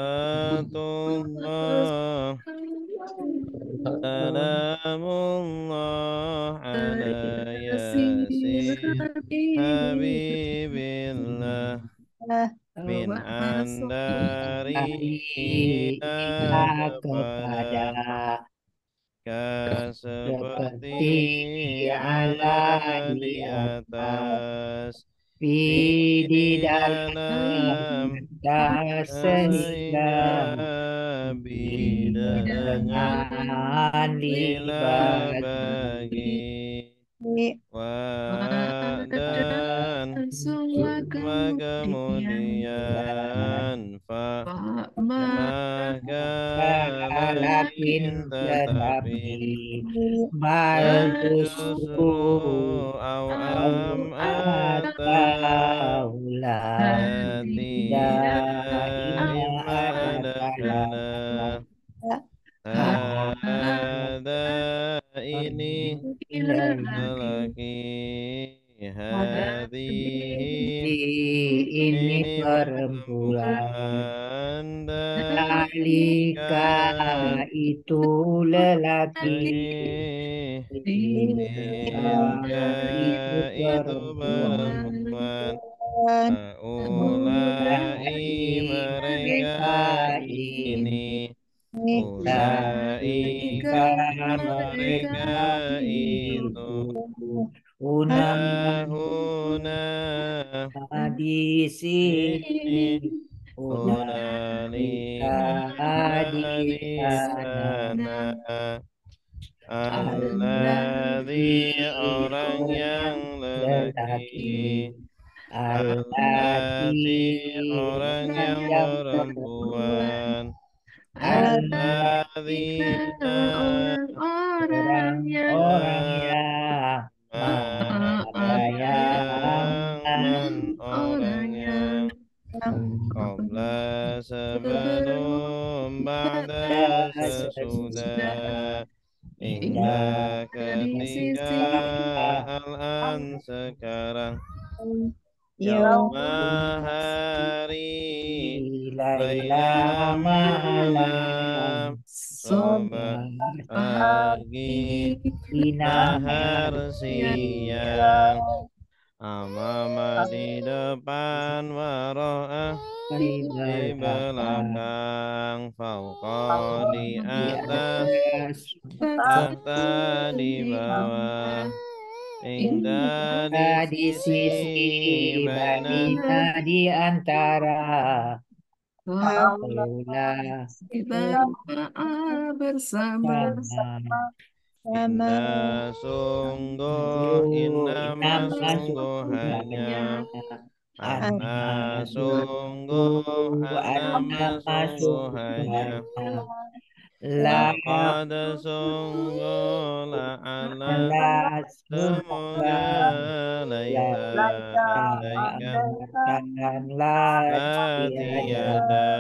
Salatullah Salamullah ala Yasin Habibillah min andari ila kepada seperti ala di atas di di dalam dalam sehingga dengan dengan bila dibagi bagi dan summa kemudian maka lakin tetapi bal bal justru justru awam atau ataulah tidak daima imma ada ada kalanya kala ada ini lelaki hadihi ini ini perempuan perempuan Alika dalika itu lelaki lagi Tilka tilka itu itu perempuan perempuan ulai Ulai mereka mereka ini Ulaika ulaika mereka mereka itu itu hahuna di sini ini Hunalika hunalika di di sana sana alladzi Alladzi orang yang orang lelaki lelaki Allati allati orang orang yang yang perempuan perempuan Alladzina alladzina orang-orang yang mana yang man orang yang qabla sebelum ba'da sesudah hingga ketika al-an sekarang yauma hari Laila laila malam malam sobat Sobat pagi Inahar nahar siang siang amama di depan waro'ah di di belakang belakang fauqa di di atas atas tahta di bawah inda di di sisi sisi baina baina di antara Kaulah bersama sama inna sungguh innama nama sungguh hanya sungguhnya anna sungguh sungguh annama nama sungguh hanya sungguhnya la laqad sungguh la'ala la semoga semoga la laila alaika amarkanlah tiada tiada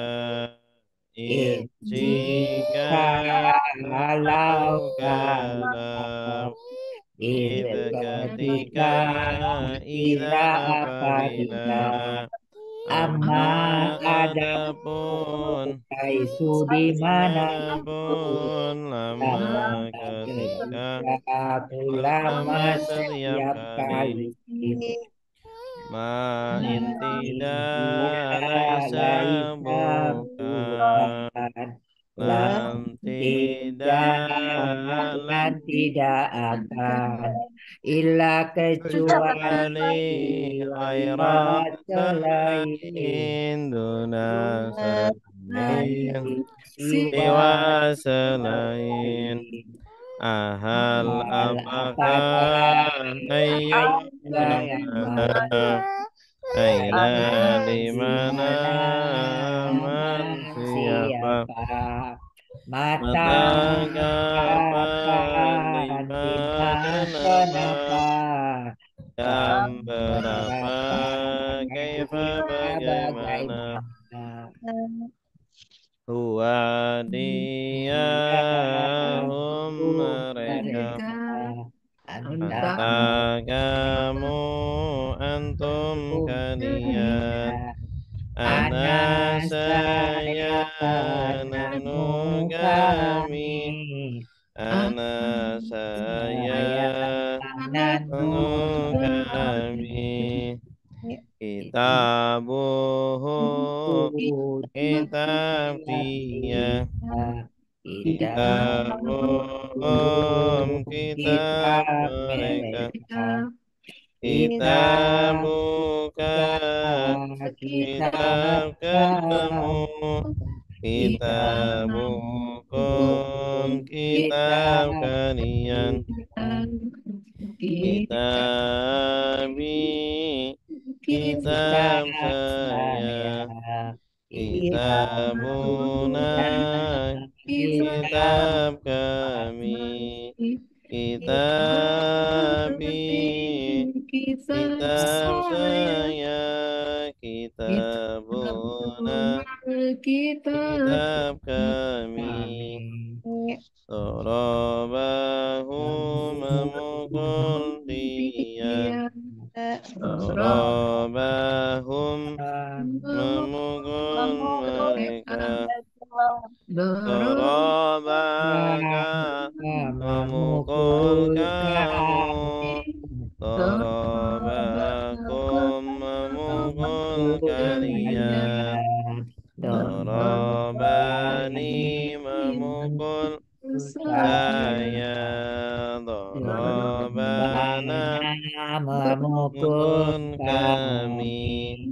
jika kalau kau kalau kalau id ketika ketika ida ida apabila apabila amma amma ada adapun hai di mana dimanapun lama lama ketika ketika lama lama setiap setiap kali kali ma in tidak tidak laisa laisa bukan bukan lam lam tidak tidak dan tidak akan illa kecuali kecuali khairat khairat selain selain duna selain selain siwa siwa selain ahal hal apakah apakah ayat ayat yang mana aina di di mana mana man siapa siapa mata mata kapan di kapan di mana mana nama kenapa jam jam berapa berapa kaifa kaifa bagaimana bagaimana huwa dia dia mereka mereka anta antara kamu antum kalian dunia ana anak saya saya nanu kami, ana saya nanu nanu kami. Kitabuhu, kitab dia. Kitabuhum, kitab mereka. Kitabuka, kitab kamu. Kitabukum, kitab kalian. Kitabi, kitab saya. Kitabuna, kitab kami. Kitabi, kitab saya. Kitabuna, kitab kami. Darabahu, memukul dia. Darabahum, memukul mereka. Darabaka, memukul kamu. Darabakum, memukul kalian. Darabani, memukul saya. Darabana, memukul kami.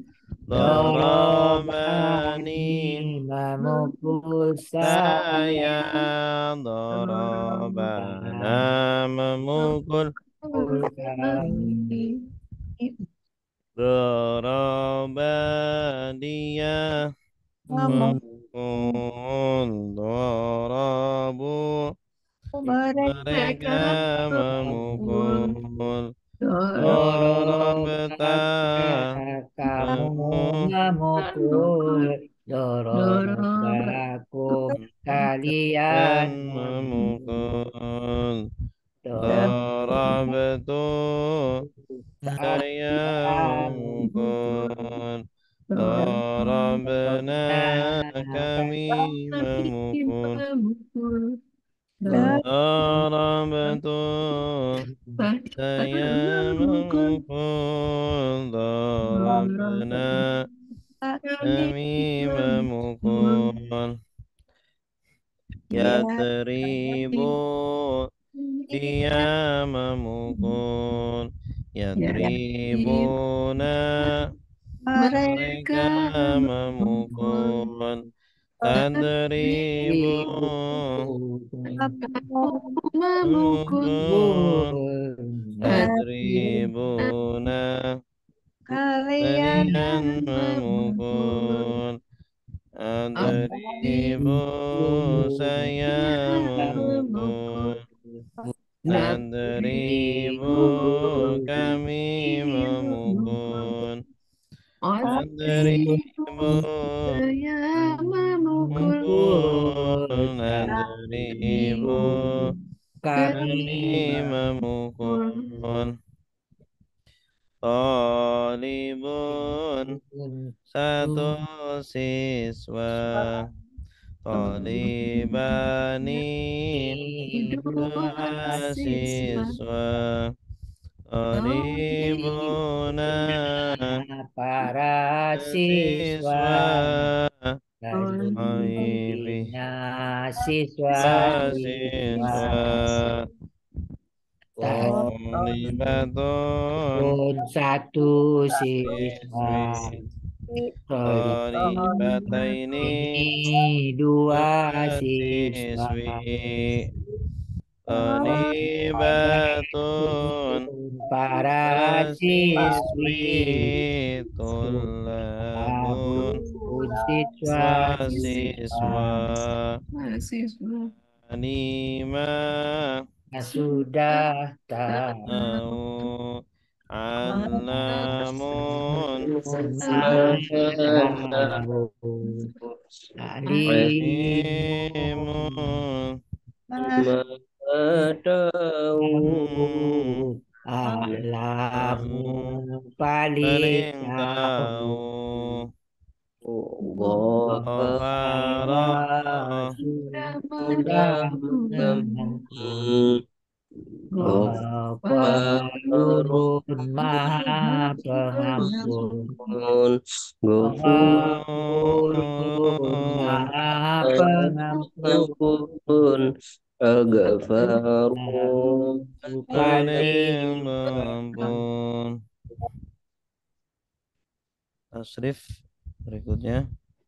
Darabani, memukul saya. Darabana, memukul kami. Daraba dia, memukul. Darabu, mereka memukul. Darabta, Kamu memukul. memukul, dorobakum kalian Memukul. memukul. Darabtu, saya memukul. Darabna, kami memukul. Darabtu, saya memukul. Darabna, kami memukul. Yatribu, dia memukul. Yatribuna, mereka memukul. Tadribu, memukul. Tadribuna, kalian memukul. Adribu, saya memukul. Adribu, kami memukul. Adribu, memukul. Adribu, kami memukul. Talibun, satu siswa. Talibani, dua siswa. Talibuna, Para siswa, Talibina, siswa siswa. Talibatun, satu siswa. Talibataini, Ini dua siswa. siswi. Talibatun, para siswi. Tulabun, siswa. Anima, Sudah tahu. tahu. Alamun, alimun, alamu paling paling tahu. tahu. Toha, Ghafara sudah mengampun. Ghaffarun maha pengampun. Ghafurun maha pengampun. Al-Ghafaru Paling pengampun. Tasrif berikutnya.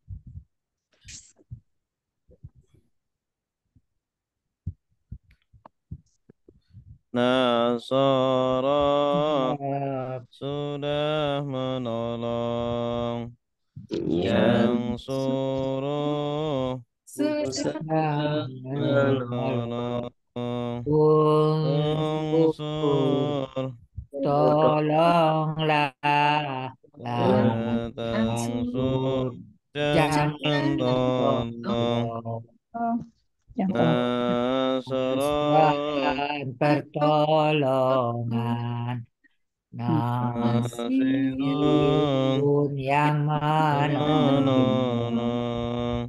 Nasara sudah menolong, yang suruh menolong, unsur tolonglah ya tangsur, jangan tolong. Nasara pertolongan nasirun Nasirun yang menolong, menolong,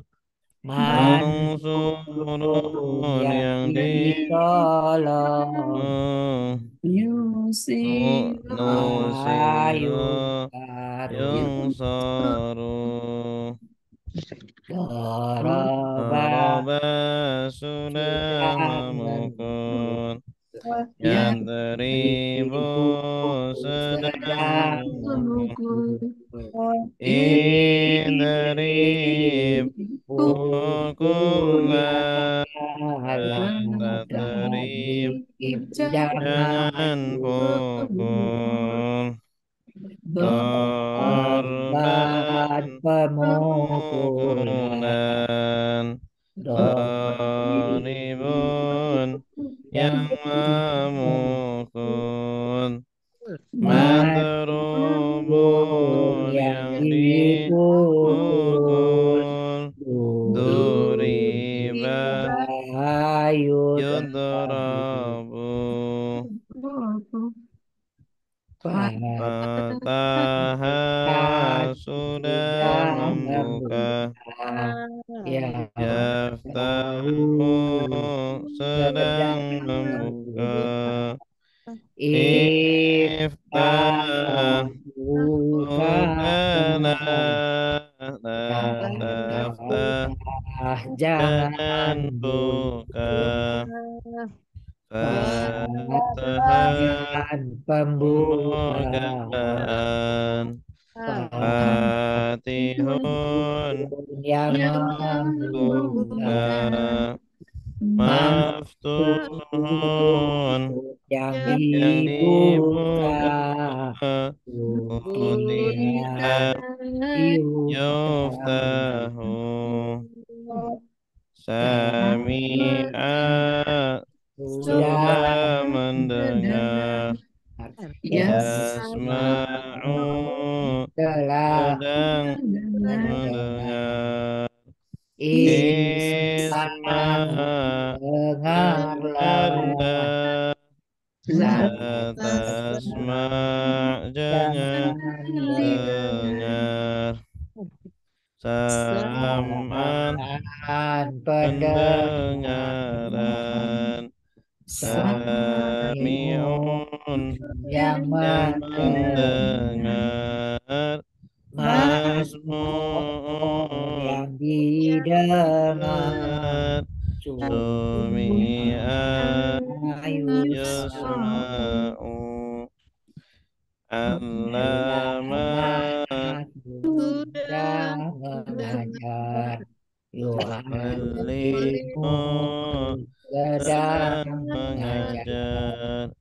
Mansurun mansurun yang yang ditolong, nusira Ayukaru yang saru Doroba Araba sudah sudah memukul, yang yang teribu ibu sedang sedang memukul. memukul. Indarib pukulan tak terib, Jangan jangan pukul. korban Korban pemukulan, pukulan Gharibun yang memukul, Madrubun Madrubun yang yang dipukul, dipukul, Duriba Duriba yudrabu, yudrabu, Fataha sudah sudah membuka, membuka, ya Yaftahu tahu sedang sedang membuka. membuka, Iftah Iftah bukalah, bukalah, la taftah jangan jangan buka, buka. Fataha Pembukaan, pembukaan, Fatihun yang yang membuka, membuka, Maftuhun Maftuhun yang yang dibuka, dibuka, Futihah Futihah yuftahu, yuftahu, Sami'a sudah sudah mendengar, Yasma'u Yasma'u telah sedang mendengar. mendengar, Isma Isma dengarlah, dengarlah, la la tasma' jangan jangan dengar, Sam'an dengarkan pendengaran, pendengaran, Sami'un Sami'un yang yang mendengar, mendengar, Masmu'un Masmu'un yang didengar, dengar, Sumi'a Yusma yusma'u, Lama Allama sudah mengajar, alimu Yu'allimu sedang sedang mengajar. mengajar,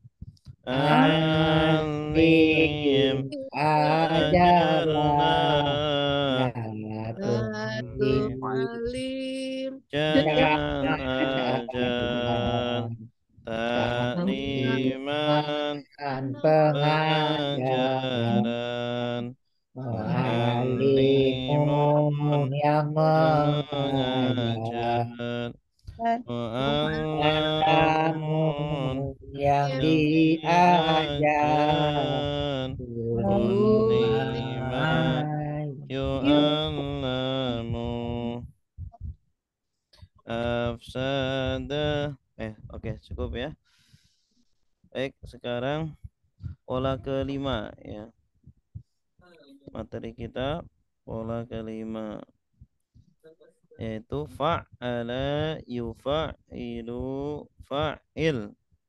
Alim alim ajarlah, ajarlah, Latum alim Alim jangan jangan ajar, ajar. takliman Takliman pengajaran, pengajaran, muallimun Mu'allimun yang mengajar, mengajar, muallamun Mu'allamun yang yang diajar, diajar, Kulima kulima yu'allamu, afsada. Oke, cukup ya. Baik, sekarang pola kelima ya. Materi kita pola kelima yaitu fa'ala yufa'ilu fa'il.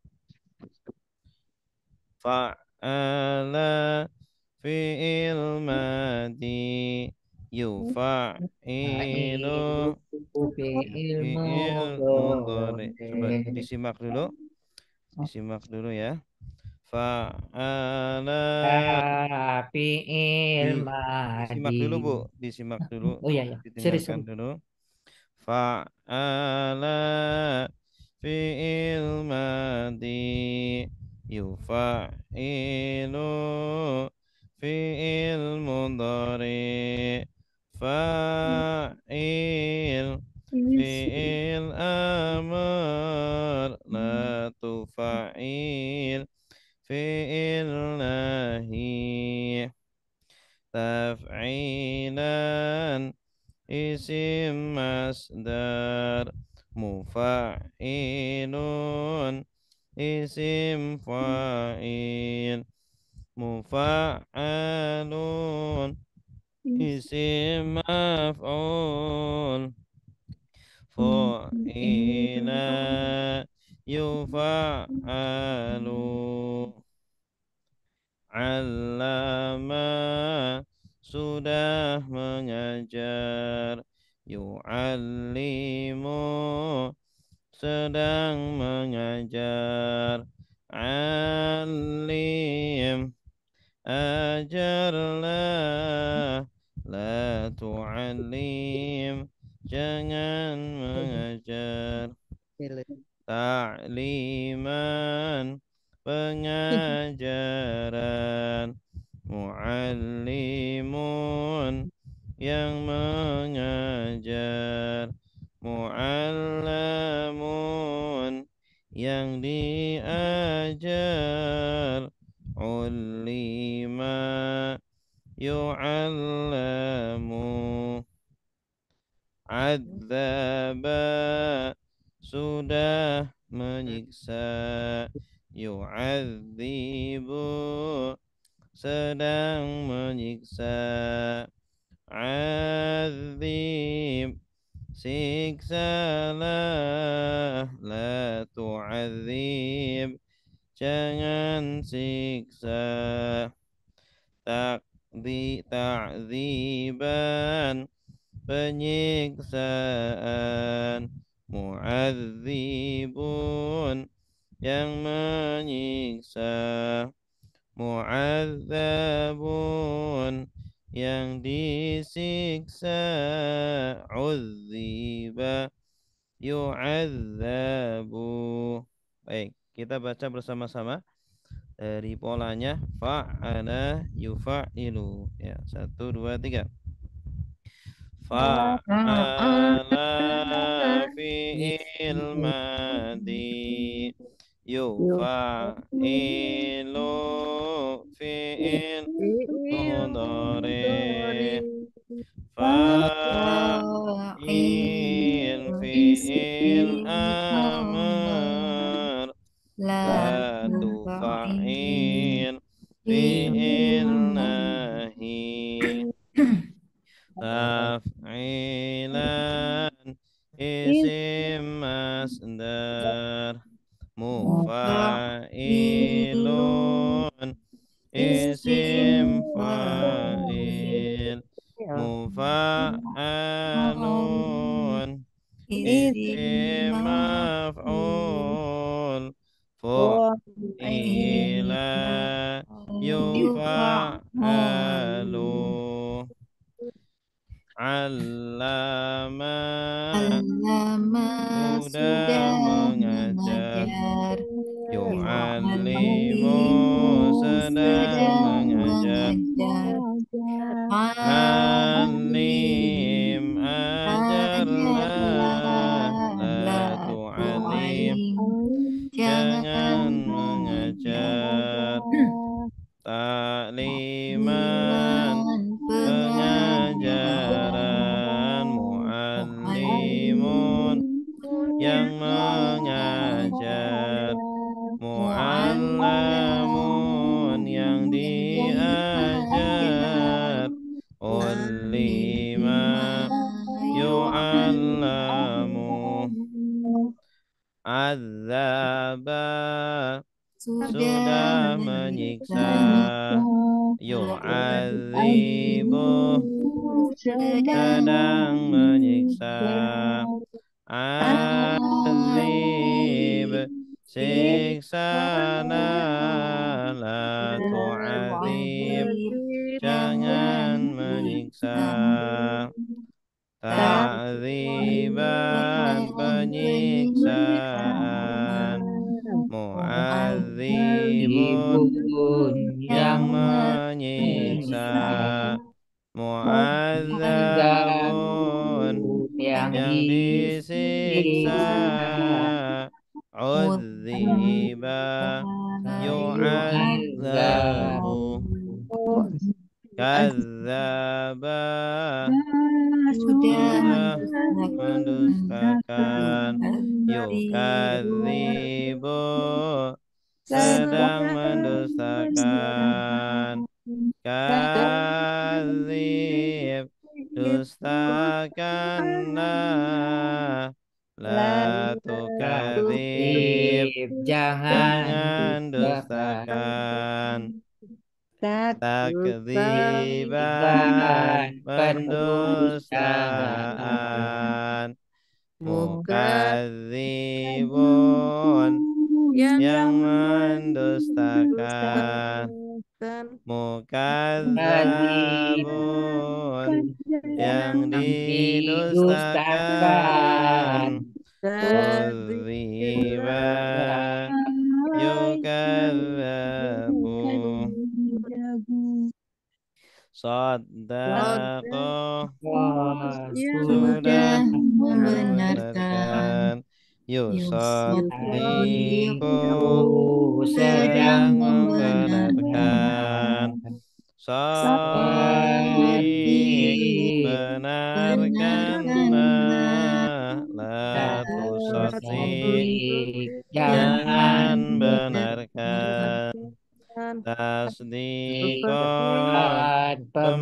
Fa'ala fi'il madi yufa'ilu fi'il fi'il mudhari. Coba mudhari. disimak dulu. Disimak dulu ya. Fa'ala Fi'il disimak madi. dulu Bu, disimak dulu, Oh iya ya, serius. didengarkan dulu. Fa'ala fi'il madi yufa'ilu fi'il mudhari fa'il fi'il amr la tufa'il fi'il nahi taf'ilan isim masdar mufa'ilun isim fa'il mufa'alun isim maf'ul fa'ila yufa'alu allama sudah mengajar yu'allimu sedang mengajar alim ajarlah la tu'allim jangan mengajar ta'liman pengajaran muallimun yang mengajar muallamun yang diajar ulima yu'allamu adzaba sudah menyiksa yu'adzibu sedang menyiksa azib siksalah la tu'adzib jangan siksa ta'dziban penyiksaan mu'adzibun yang menyiksa mu'adzabun yang disiksa uzziba yu'adzabu. Baik, kita baca bersama-sama dari polanya fa'ala yufa'ilu ya. 1, 2, 3. Fa'ala fi'il madi yufa'ilu fi'il mudhari fa'il fi'il amr la tufa'il fi'il nahi taf'ilan isim masdar mufa'ilun isim fa'il mufa'alun isim maf'ul fu'ila yufa'alu allama sudah mengajar yu'allimu sedang mengajar alim ajarlah la tu'alim jangan mengajar ta'liman pengajaran muallimun yang mengajar, mu'allamun yang diajar, ulima yu'allamu, adzaba sudah menyiksa, yu'adzibu sedang menyiksa, azib siksalah, la tu'adzib jangan menyiksa, ta'dziban penyiksaan, mu'adzibun Ibun yang yang menyiksa, mu'adzabun Zabun yang yang disiksa, disiksa udziba yu'adzab yu'adzabu, kadzaba Sudah sudah mendustakan mendustakan, yukadzibu sedang mendustakan, kadzib dustakanlah, la tukadzib jangan jangan dustakan dustakan, iban takdziban pendustaan pendustaan, mukadzibun yang mendustakan, kadzib mukadzabun yang yang didustakan didustakan, kudziba yukadzabu, sadaqah sudah sudah membenarkan membenarkan, yusaddiqu sedang sedang membenarkan, membenarkan saddiq benarkanlah, benarkanlah, la tusaddiq jangan jangan benarkan, benarkan tasdiqan bukan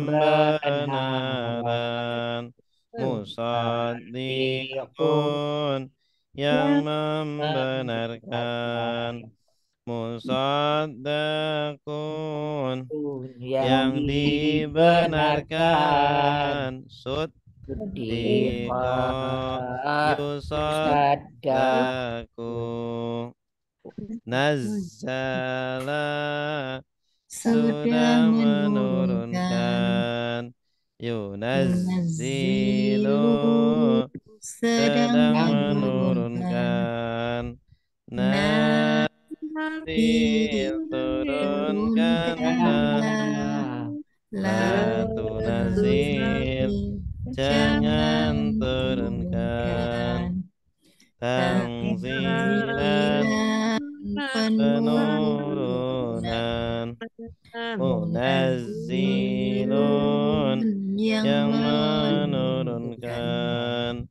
pembenaran pembenaran, Sadiqun musaddiqun yang membenarkan, musaddaqun yang yang dibenarkan dibenarkan, suddiqa sadaq yusaddaqu, nazzala sudah sudah menurunkan, menurunkan, yunazzilu Nazilu sedang sedang menurunkan, menurunkan, Nabi nazil turunkanlah, turunkanlah, la lalu tunazil jangan jangan turunkan, turunkan, tangzilan Tanzilan penurunan, penurunan, Munazzilun munazzilun yang yang menurunkan, menurunkan,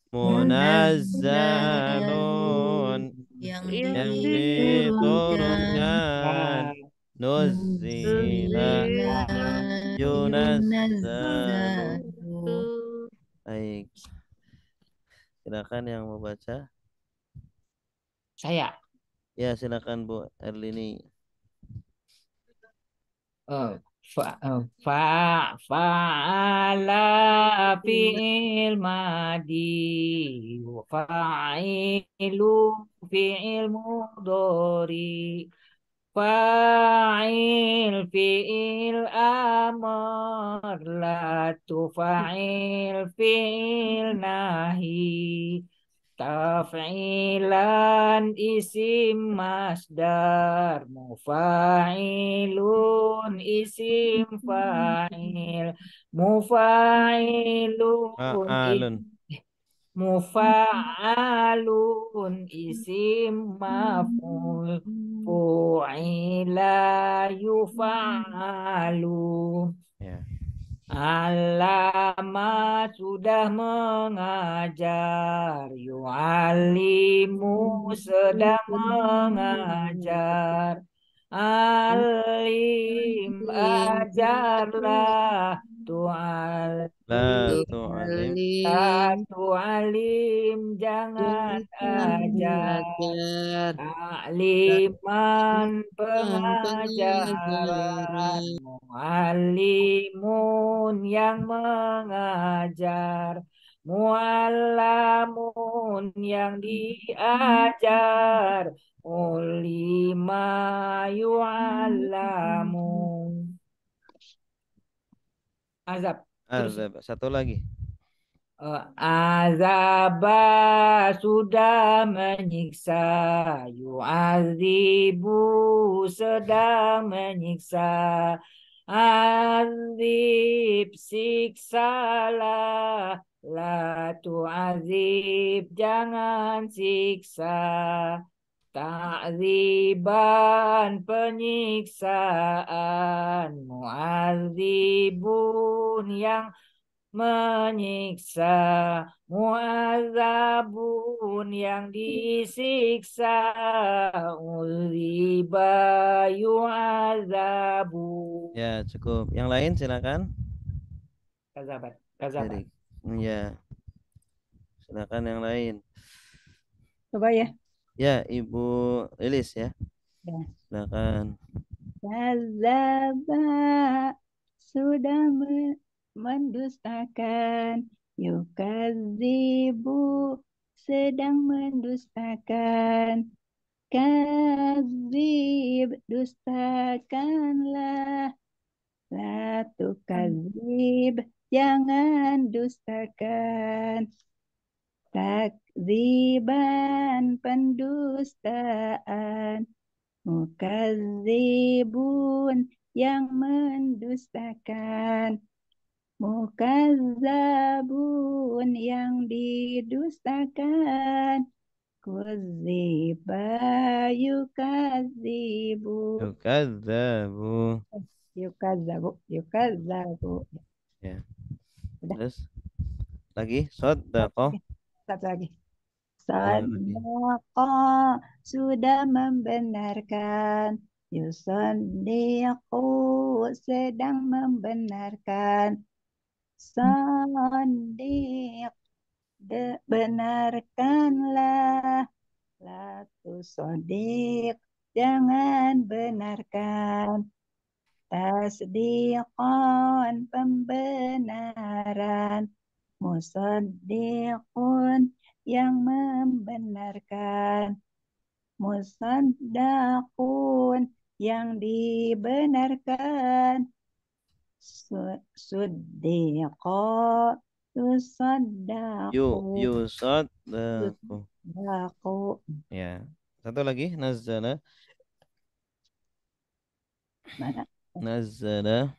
Munazzal munazzalun yang yang diturunkan, diturunkan, nuzzila Nuzila yunazzalu. yunazzalu. Baik, silakan yang mau baca. saya Ya, silakan Bu Erlini. fa'ala fi'il madi wa fa'ilu fi'il mudhari fa'il fi'il amr la tufa'il fi'il nahi taf'ilan isim masdar mufa'ilun isim fa'il mufa'ilun Ma'alun. mufa'alun isim maf'ul fu'ila yufa'alu Ya. Alama sudah mengajar, yu'alimu sedang mengajar. Alim ajarlah, La tu'alim tu'alim. tu'alim jangan ajar. Ajar Takliman pengajaran, pengajaran muallimun yang mengajar, muallamun yang diajar, ulima yu'allamun. Azab. Terus Azab. Satu lagi. azaba sudah menyiksa, yu'adzibu sedang menyiksa, azib siksalah, la tu'azib jangan siksa, ta'ziban penyiksaan, mu'adzibun yang menyiksa, muazabun yang disiksa, uziba yu'azabu. Ya, cukup. Yang lain silakan. Kazabat, kazabat. Erik. Ya, silakan yang lain. Coba ya. Ya, Ibu Lilis ya. Ya. Silakan. Kadzaba sudah mendustakan. Yukadzibu sedang mendustakan. Kadzib dustakanlah. La tukadzib jangan dustakan. Takziban pendustaan. Mukadzibun yang mendustakan. Mukazzabun yang didustakan. Kudziba yukadzibu. Yukadzabu. Yukazzabu. Ya. Udah. Terus lagi sodako. Satu lagi. Ya, lagi. Sodako sudah membenarkan. Yusodiku sedang membenarkan. Sodik benarkanlah. Latu sodik jangan benarkan. Tasdiqon pembenaran. Musaddiqun yang membenarkan. Musaddaqun yang dibenarkan. Suddiqo tusaddaqu. Yusaddaku. Daku. Ya. Satu lagi nazzala. Mana? Nazzala.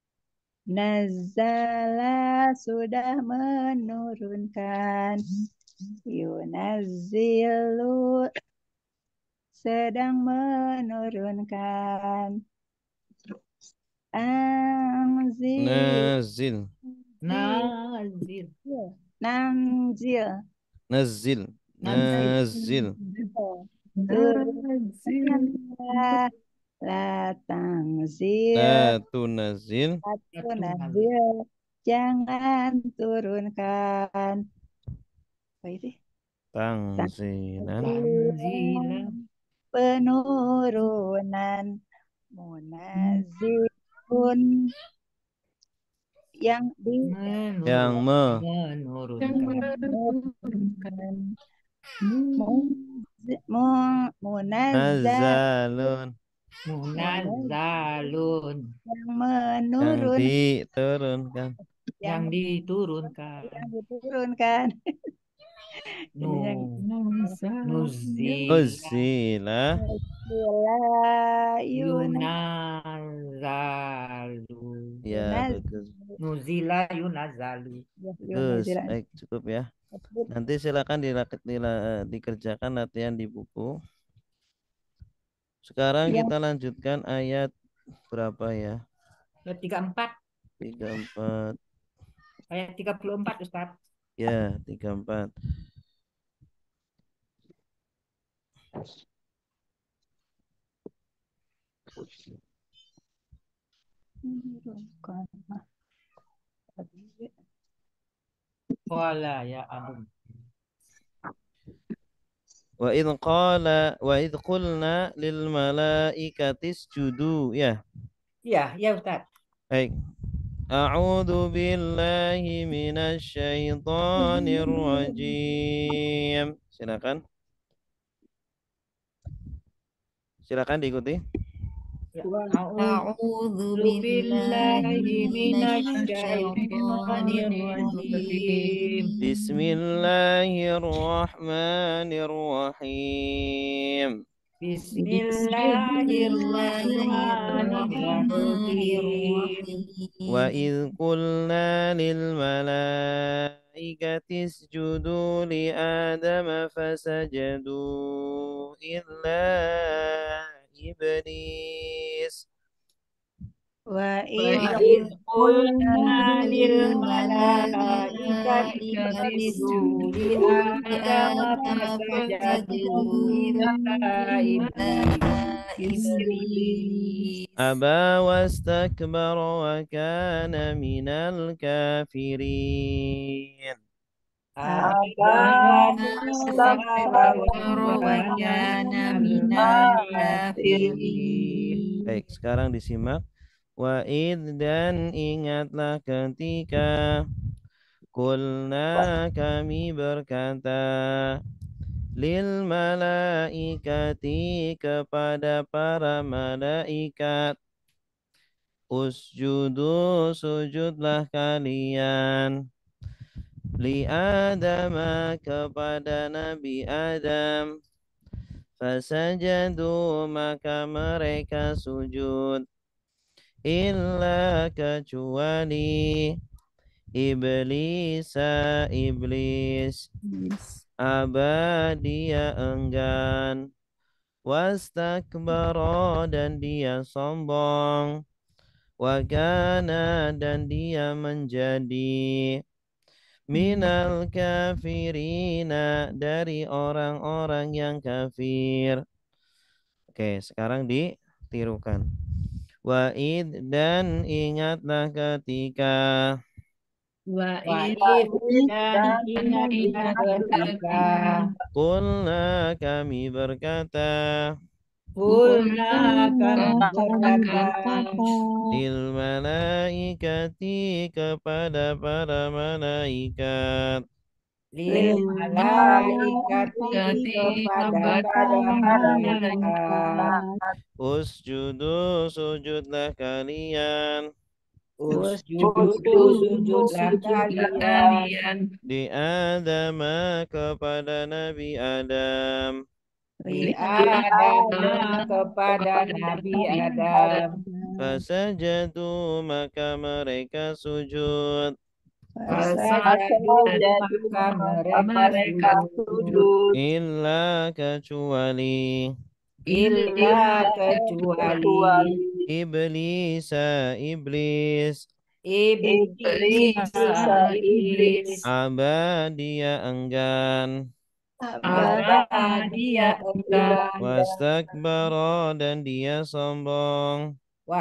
Nazala sudah menurunkan. Yunazzilu sedang menurunkan. Anzil. Nazil. Nazir. Nanzil. Nazil. Nazil. Turunkanlah. La tangzil. La tunazil. Tunazil. Jangan turunkan. Apa itu? Tangzilan. Tanzilah. Penurunan. Munazilun yang Yang menurunkan. munazzal Nazalun. Munazzalun yang Yang menurun diturunkan. yang diturunkan. yang diturunkan. Ini yang Nuzila Uzila. yunazalu. Ya, bagus. Nuzila yunazalu. Bagus. Baik, cukup ya. Nanti silakan dikerjakan latihan di buku. Sekarang Ya. kita lanjutkan ayat berapa ya? 34. 34. Ayat 34 Ustaz. Ya, 34. Qala ya Adam. Wa idh qulna lil malaikati isjudu. Ya. Iya, ya Ustaz. Baik. A'udzu billahi minasy syaithanir rajim. Silakan. Silakan diikuti. Ya. A'udzu billahi minasy minasyaitonir rajim. Bismillahirrahmanirrahim. Bismillahirrahmanirrahim. Wa idh qulna lil malaikati isjudu li adama fasajadu illa iblis. Wa Wa idh idh qulna lil malaikati isjudu li Adam fasajadu illa iblis. Aba wastakbara wa kana minal kafirin. Aba wastakbara wa kana minal kafirin. Baik, sekarang disimak. Wa id dan ingatlah ketika kulna kami berkata lil malaikati kepada para malaikat usjudu sujudlah kalian li Adama kepada Nabi Adam fasajadu maka mereka sujud illa kecuali iblis aba dia enggan wastakbara dan dia sombong wa kana dan dia menjadi minal kafirina dari orang-orang yang kafir. Oke, sekarang ditirukan. Wa id dan ingatlah ketika Wa id dan ingatlah ketika qulna kami berkata lil malaikati kepada para malaikat lil malaikati kepada para malaikat usjudu sujudlah kalian sujudlah kalian di Adam kepada Nabi Adam di Adam kepada Nabi Adam fasajadu maka mereka sujud maka mereka sujud illa kecuali iblis aba dia enggan wastakbara dan dia sombong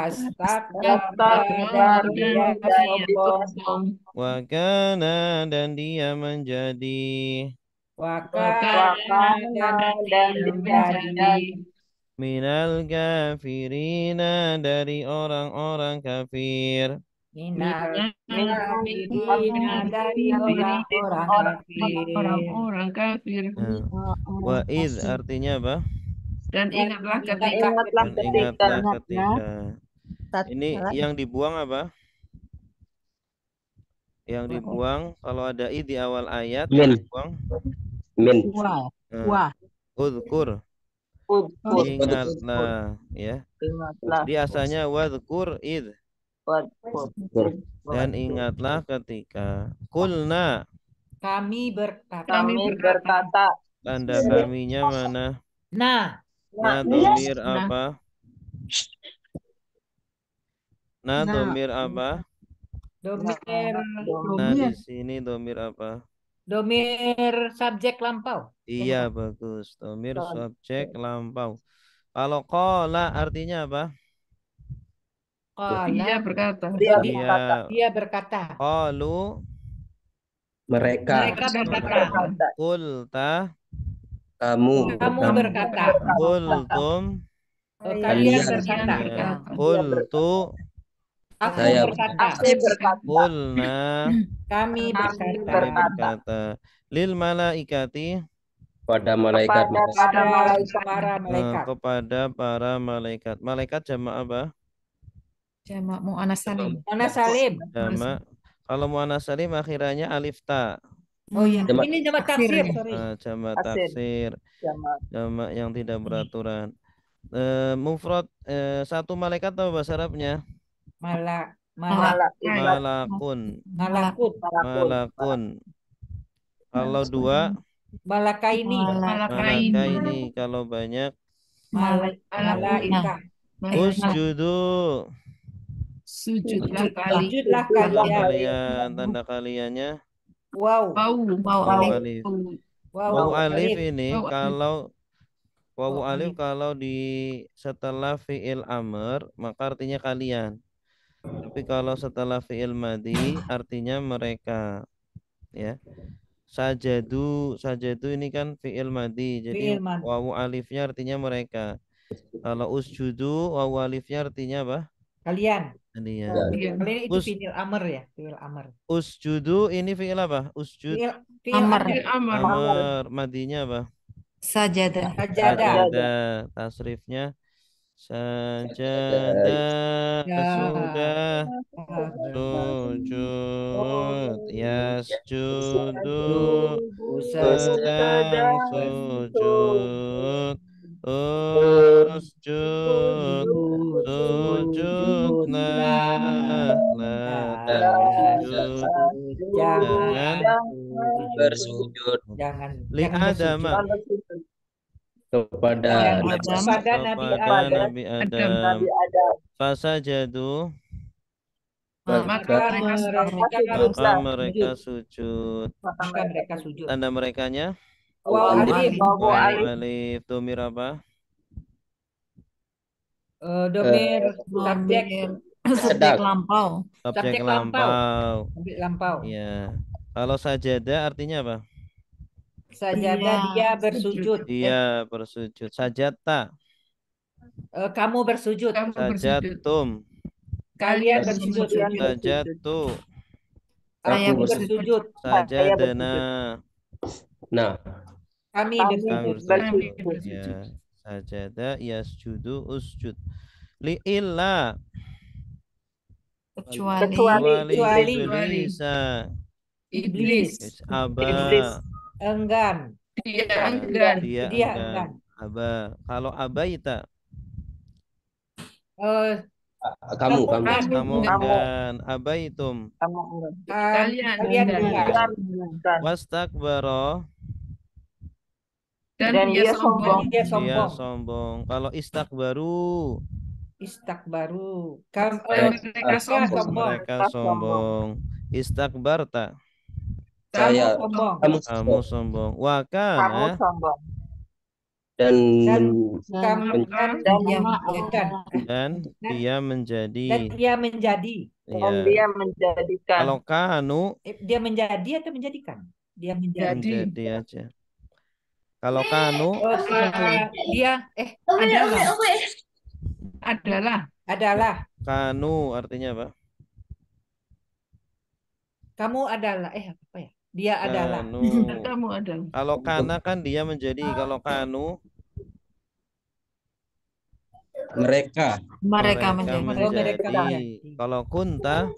wa kana dan dia menjadi minal kafirina dari orang-orang kafir. dari orang-orang kafir. Nah, wa id artinya apa? Dan ingatlah ketika Dan ingatlah ketika. Ini yang dibuang apa? Yang dibuang kalau ada id di awal ayat yang dibuang udhkur. Ingatlah ya. Jadi asalnya wadhkur id. Dan ingatlah ketika kulna kami berkata tanda kaminya mana? Nah Domir apa? Domir apa? Domir. Nah, di sini domir apa? Domir subjek lampau. Iya, bagus. Domir subjek lampau. Kalau kola artinya apa? Dia berkata. Dia Dia berkata. qalu Mereka, Mereka berkata. qulta kamu, Kamu berkata. qultum Kalian Kalian berkata. ya, qultu Aku Saya berkata. qulna Kami kami berkata. berkata lil malaikati pada malaikat Pada para malaikat. kepada para malaikat. Malaikat jamak apa? Jamak mu'annas salim. Mana Salim? Jamak. Kalau muannas salim akhirannya alif ta. Oh iya, Jamak. ini jamak taksir, sorry. Jamak taksir. Jamak yang tidak beraturan. Mufrad satu malaikat tahu bahasa Arabnya? Malakun. Malakut. Malakun. Kalau dua Malakaini. malakaini. Kalau banyak Malaika. usjudu. Sujudlah Tanda kalian. kalian, tanda kaliannya Wow. wawu alif. Wawu alif Alif. ini kalau wawu alif kalau di setelah fiil amr maka artinya kalian. Tapi kalau setelah fiil madhi artinya mereka. Ya. Sajadu ini kan fiil madhi. Jadi Fi'il madhi. wawu alifnya artinya mereka. Kalau usjudu wawu alifnya artinya apa? Kalian. Kalian. Kalian itu fi'il amr ya, fi'il amr. Usjudu ini fiil apa? Usjud. Fi'il Amr. Amr. Madinya apa? Sajadah. Sajadah. Tasrifnya sajadah. Sudah. Sujud. Yasjudu. Sedang sujud. Usjud. Sujudlah. Tasjud. Jangan bersujud Jangan li'adama kepada kepada Nabi Nabi Adam. Fasajadu maka mereka sujud. Tanda merekanya Waw alif. Domir apa? Domir subjek Subjek lampau. Subjek lampau. Ya. Kalau sajadah artinya apa? Sajadah dia bersujud. Dia bersujud. Sajata. Kamu bersujud. Sajatum. Kalian bersujud. Sajatu. Saya aku bersujud. Sajadana. Nah, Kami bersujud. Ya. Sajada yasjudu usjud. Li'illa Kecuali Iblis. Aba. Enggan. Dia enggan. Aba. Kalau abaita kamu enggan. Abaitum. Kalian enggan. Wastakbara. Dan dia sombong. Dia sombong. Kalau istakbaru. Mereka sombong. Istakbarta. Kamu sombong. Wakana. dan dia menjadi. Dia menjadikan. Kalau kanu. Dia menjadi atau menjadikan? Dia menjadi aja. Kalau kanu. Dia adalah. Kanu artinya apa? Kamu adalah apa ya? Dia adalah. Kamu adalah. Kalau kana kan dia menjadi. Kalau kanu mereka menjadi. Kalau kunta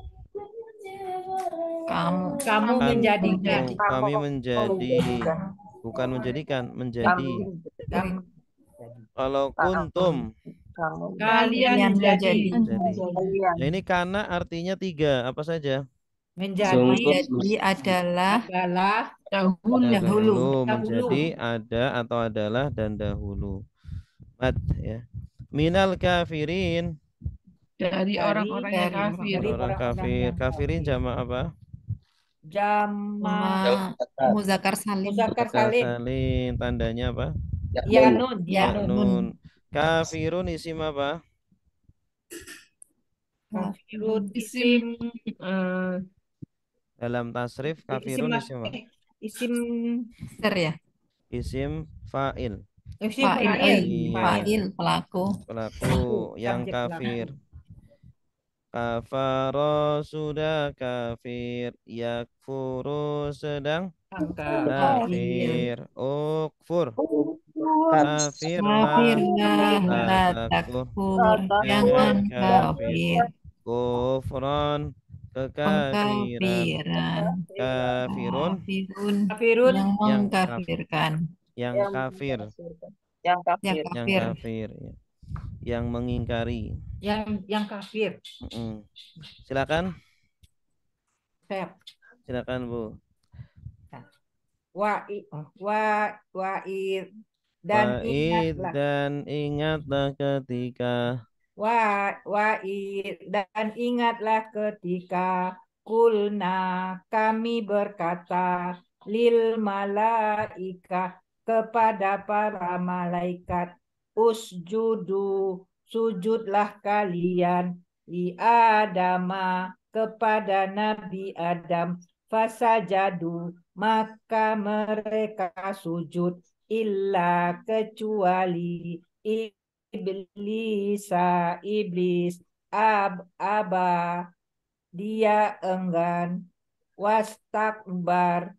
kamu menjadikan. Kami menjadi. Bukan menjadikan, menjadi. Kalau kuntum kalian menjadi. Nah, ini kana artinya 3. Apa saja? Menjadi adalah dahulu. Menjadi, ada atau adalah dan dahulu. Mad ya. Minal kafirin Dari orang-orang yang dari kafir. Orang orang-orang kafir. yang Kafirin kafir. jamak apa? Jama Sama Muzakar Salim. Muzakar Zakar Salim. salin. Tandanya apa? Yanun. Ya, Nun. Kafirun isim apa? Kafirun isim isim Dalam tasrif isim kafirun lah. isim apa? Isim ser ya. Isim fa'il. isim Fa'il, fa'il. Iya. fa'il pelaku. Pelaku yang Subjek kafir. pelaku. Kafaro sudah kafir. Yakfuru sedang Angka. kafir. Ukfur. Kafirlah. Kafirlah, La la takfur. takfur, jangan Jangan kafir. Kufron. Kekafiran. Pengkafiran. Kafirun. Kafirun, Kafirun yang Yang mengkafirkan. Yang kafir. Yang Yang kafir. kafir. Ya. Yang mengingkari. yang kafir. Mm-mm. Silakan. Feb. Silakan Bu. Wa'id dan ingatlah. Dan ingatlah ketika Wa'id dan ingatlah ketika kulna kami berkata lil malaika kepada para malaikat usjudu sujudlah kalian li Adama kepada Nabi Adam fasajadu maka mereka sujud illa kecuali iblis aba dia enggan wastakbar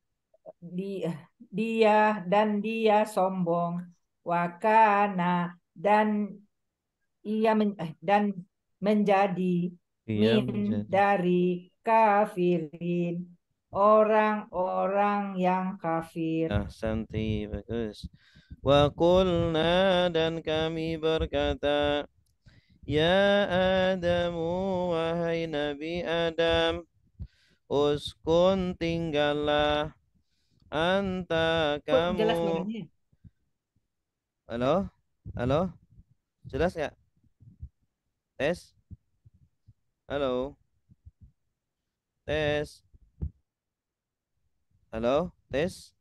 dia sombong wakana dan dan menjadi dia min menjadi dari kafirin orang-orang yang kafir. santi bagus. Wa qulna dan kami berkata ya Adamu wahai Nabi Adam uskun tinggallah anta Kok jelas kamu. suaranya? Halo? Halo? Jelas nggak? Tes? Halo? Tes? Halo? Tes?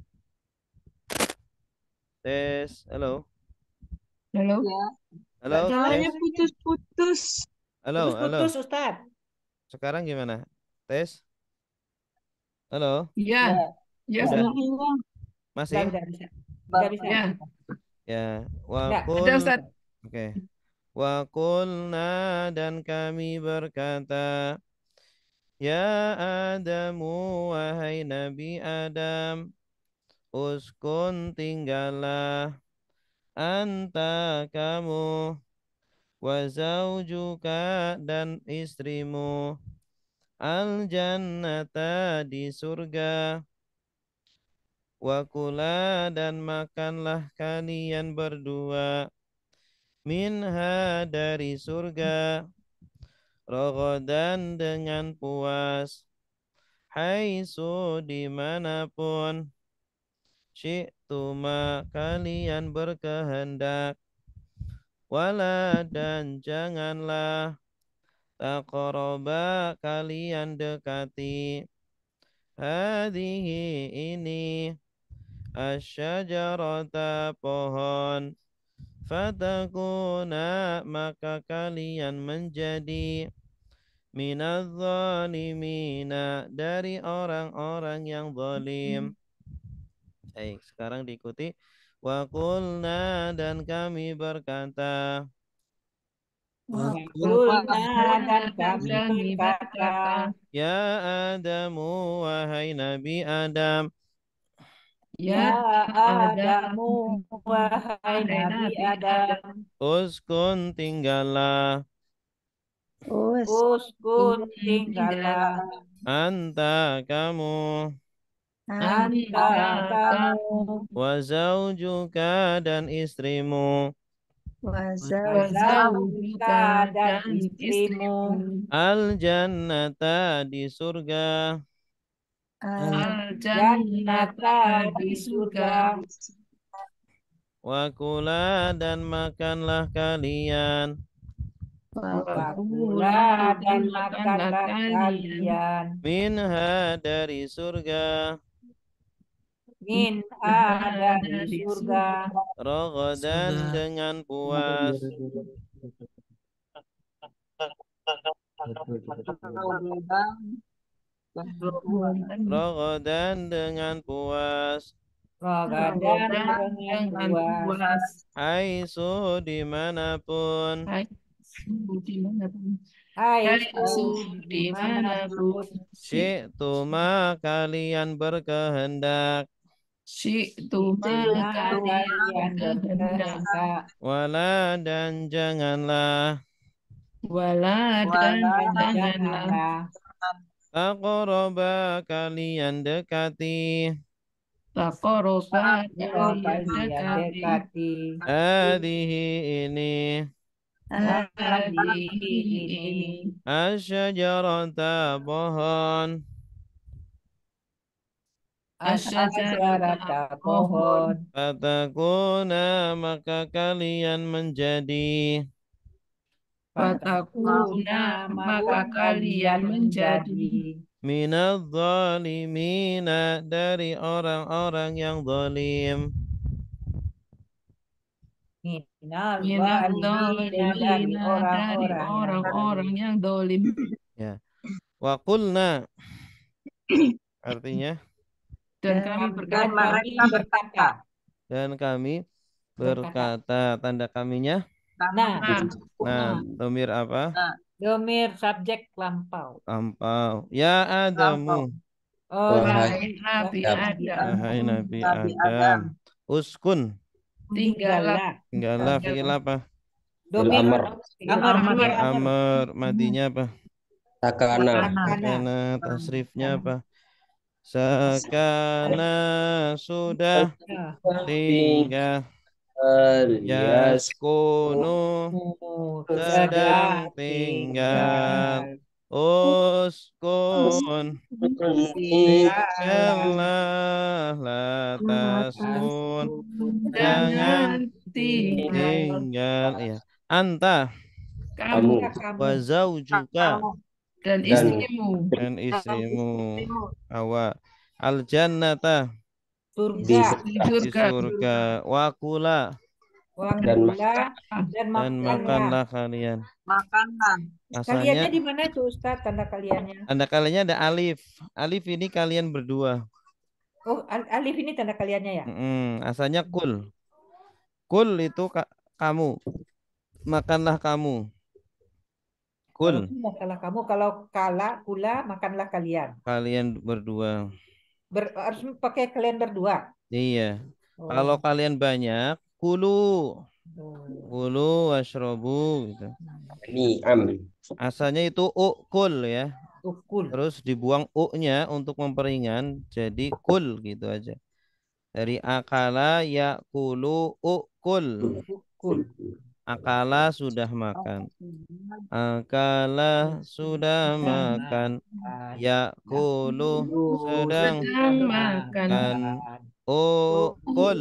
Tes? Halo? Halo? Halo? Jalannya Tes? putus-putus. Halo? Halo? Putus-putus Ustaz. Sekarang gimana? Tes? Halo? Ya, ya Udah? sudah hilang. Masih? Udah bisa. Udah bisa. Ya, Ya. Udah. ada Ustaz. Oke. Wa qulna dan kami berkata ya Adamu wahai Nabi Adam uskun tinggallah anta kamu wa zaujuka dan istrimu al jannata di surga wa kula dan makanlah kalian berdua minha dari surga rogodan dengan puas haitsu dimanapun syi'tuma kalian berkehendak wala dan janganlah taqroba kalian dekati hadhihi ini asyajarata pohon fatakuna maka kalian menjadi minadh-dhalimina dari orang-orang yang zalim. Baik, sekarang diikuti. Wa qulna dan kami berkata Kulna dan kami berkata ya Adamu wahai Nabi Adam ya ada Adamu wahai Nabi Adam uskun tinggallah uskun tinggallah anta kamu anta kamu wa zaujuka dan istrimu wazaujuka dan istrimu al jannata di surga jannata di surga wa kula dan makanlah kalian Wakulah dan makanlah makanlah kalian. kalian. minha dari surga, Minha dari Dari surga. ragadan dengan puas, ragadan dengan puas, Ragadan dengan dengan puas. puas. haitsu dimanapun, Hai, dimanapun. Hai Dimanapun. dimanapun. syi'tuma kalian berkehendak, Syi'tuma kalian Kalian berkehendak. berkehendak. wala dan janganlah, Wala dan Dan janganlah. janganlah taqraba kalian dekati, Taqoroba kalian kalian dekati. dekati. hadihi ini, Hadihi ini ini. asyajarata pohon, Asyajarata pohon. pohon. fatakuna maka kalian menjadi, Fatakuna maka kalian menjadi minadh zalimina dari orang-orang yang zalim, Minal zalimina dari minadzalimina dari orang-orang yang orang-orang zalim. yang dolim. ya. Wa qulna artinya Dan kami Dan berkata, mereka berkata. dan kami berkata, tanda kaminya Nah, nah domir apa, domir subjek lampau. lampau, ya Adamu, Oh, Wahai Nabi Adam, wahai Nabi Adam, uskun, tinggallah. tinggallah fi'il apa, Domir Amr. amar. amr, madinya apa, Takana. sakana, tasrifnya apa, sakana sudah tinggal, Yas yaskunu sedang tinggal, uskun tinggallah, la taskun jangan Jangan tinggal tinggal, ya, anta kamu wa zaujuka dan Dan istrimu dan istrimu Hawa, al jannata di Surga. di di surga. surga, wakula dan Wakula dan dan makanlah. makanlah kalian. Kaliannya Asalnya di mana itu Ustaz tanda kaliannya? tanda kaliannya ada alif. Alif ini kalian berdua. Oh, alif ini tanda kaliannya ya? Asalnya kul. Kul itu kamu. Makanlah kamu. Kalau Kul. makanlah kamu, kalau kula makanlah kalian. Kalian berdua. Harus pakai kalian berdua. Iya. Oh. Kalau kalian banyak, kulu. Kulu washrobu gitu. ni'am. Asalnya itu ukul ya. Ukul. Terus dibuang u-nya untuk memperingan jadi kul gitu aja. Dari akala yakulu ukul. Ukul. Akala sudah makan. Akala sudah makan. Yakulu sedang makan. Ukul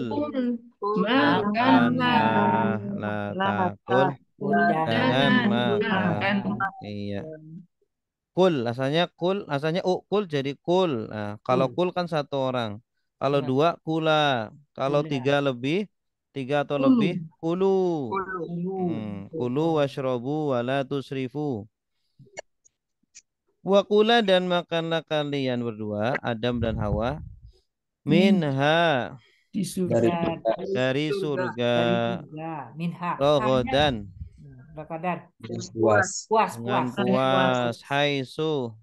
makanlah, la takul jangan makan. Iya. Kul asalnya ukul jadi kul. Nah, kalau kul kan satu orang. Kalau Ya. dua kula. Kalau Kula. tiga atau lebih kulu. Kulu. Kulu washrobu wala tusrifu. Wa kula dan makanlah kalian berdua, Adam dan Hawa, minha di surga. dari surga, Minha. rogodan Rakadan. Puas. Puas. dengan puas, haisu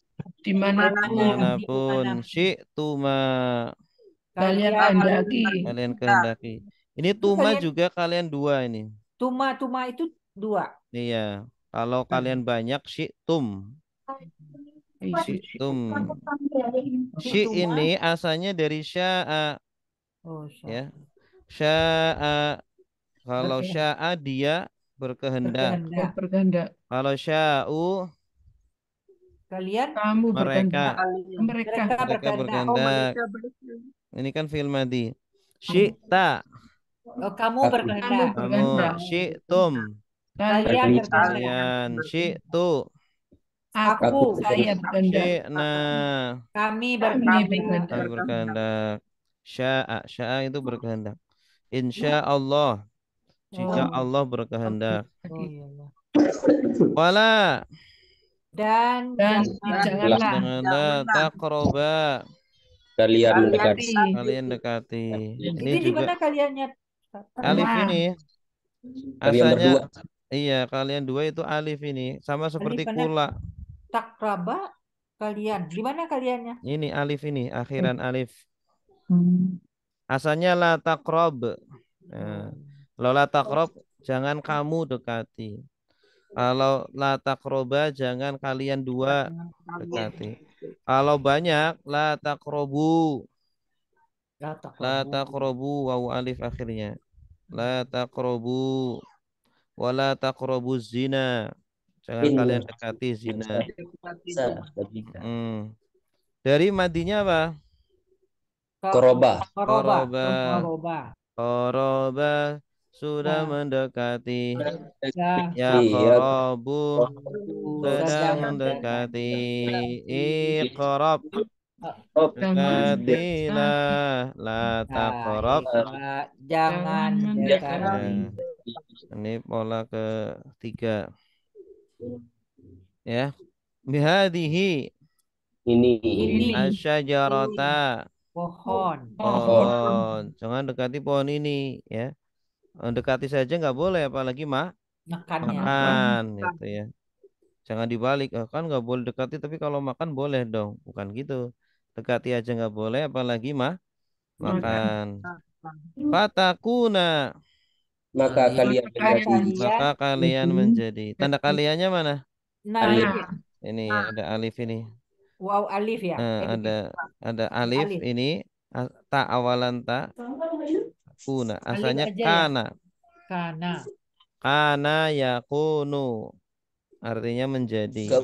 dimanapun, syi'tuma Kalian kehendaki. kalian kehendaki. Ini tuma juga kalian dua ini. Tuma itu dua. Iya. Kalau kalian banyak syi'tum. Syi'tum. Syi ini asalnya dari sya'a Oh, ya. Sya'a. Kalau sya'a dia berkehendak. Berkehendak. Kalau sya'u Kalian Kamu mereka berkehendak. mereka berkehendak. Ini kan fi'il madhi. Syi'ta Oh, kamu berkehendak. kamu, syi'tum Kalian berkehendak. Kalian. Syi'tu. Aku, saya berkehendak. Syi'na. Kami Kami berkehendak. berkehendak. Kami berkehendak. Sya'a. Sya'a itu berkehendak. Insya Allah. Jika Oh, Allah berkehendak. oh iya, iya. Wala. Dan Dan jangan janganlah Janganlah taqroba. Kalian dekat. dekati Kalian dekati. Ini ini di juga mana kaliannya? alif rumah. ini. Kalian Asalnya berdua. iya, kalian dua itu alif ini. Sama seperti Alif mana? kula. Takraba kalian. Di mana kaliannya? Ini alif ini, akhiran alif. Hmm. Asalnya la taqrob. Nah, Oh. kalau la taqrob, jangan kamu dekati. Kalau la taqroba, jangan kalian dua dekati. Kalau banyak, la taqrobu. Ya, La takrabu. taqrobu, wawu alif akhirnya. La taqrobu. Wala taqrobu zina. Jangan kalian dekati zina. Hmm. Dari madinya apa? Koroba. Koroba. Koroba. Koroba. Koroba sudah Nah. mendekati. Ya, Ya Iya. korobu sedang sedang mendekati. Iqrab. Oh, Dekatilah. La taqrab. jangan Jangan dekati. Ya. Ini pola ketiga. Ya. Bihadihi ini. asyajarata. Pohon. Pohon. Jangan dekati pohon ini ya. Dekati saja nggak boleh, apalagi Makannya. makan gitu ya. Jangan dibalik, kan nggak boleh dekati, tapi kalau makan boleh dong. Bukan gitu. Dekati aja nggak boleh, apalagi makan. Fatakuna, Maka kalian menjadi. maka kalian menjadi. Tanda kaliannya mana? Nah, Alif. Ini ada alif ini. wow alif ya. Ada alif alif. ini. Ta awalan ta. Kuna. Asalnya Alif aja ya? kana. Karena. Kana yakunu. Artinya menjadi.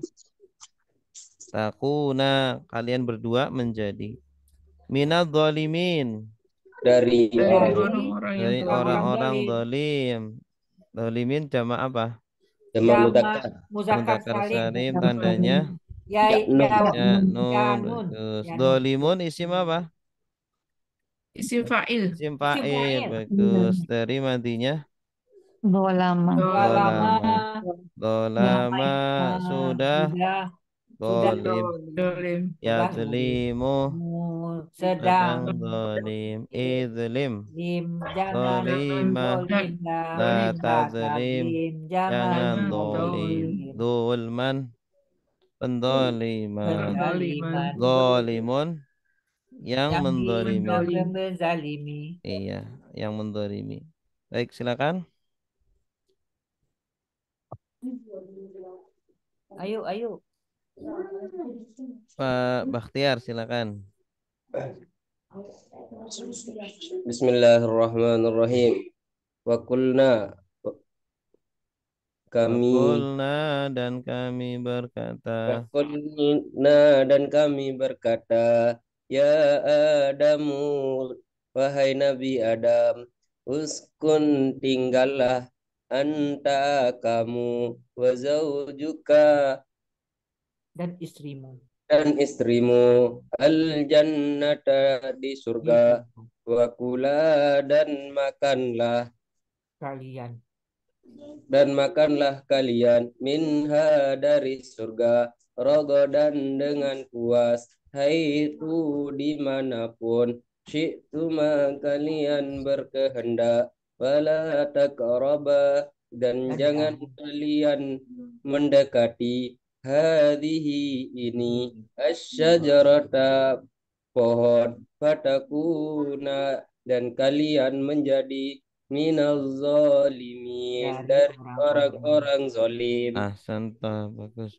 Takuna, kalian berdua menjadi. Minadh dhalimin, Dari orang-orang yang dari zalim. orang-orang zalim. zalim. Dhalimin jama' apa? Jamak mudzakkar. Muzakkar Mudzakkar salim. salim, tandanya Ya, Ya, nun. ya nun. nun. Bagus. Ya, nun. Dhalimun isim apa? Isim fa'il. Isim fa'il. fa'il. Bagus. Dari madinya Dolama. dolama. Dolama Nah, sudah dolim. Dolim. Ya sudah zalimu sedang sedang dolim. Idlim. jangan Dolima. dolim La tazlim. Jangan jangan dolim. Dulman. Pendoliman. Pendoliman. Dolimun. Yang mendolimi. Menzalimi. Iya, yang mendolimi. Baik, silakan. Ayo. Pak Bakhtiar, silakan. Bismillahirrahmanirrahim. Wa qulna, kami Fakulna dan kami berkata. dan kami berkata, ya Adamu, wahai Nabi Adam, uskun tinggallah anta kamu, wa zaujuka Dan istrimu. al jannata di surga, wa kula dan makanlah kalian minha dari surga, rogodan dengan puas, haitu dimanapun, syi'tuma kalian berkehendak, wala taqraba dan jangan kalian mendekati, hadhihi ini asyajarata pohon, fatakuna dan kalian menjadi minal zalimin dari orang-orang zalim. Ahsanta, bagus.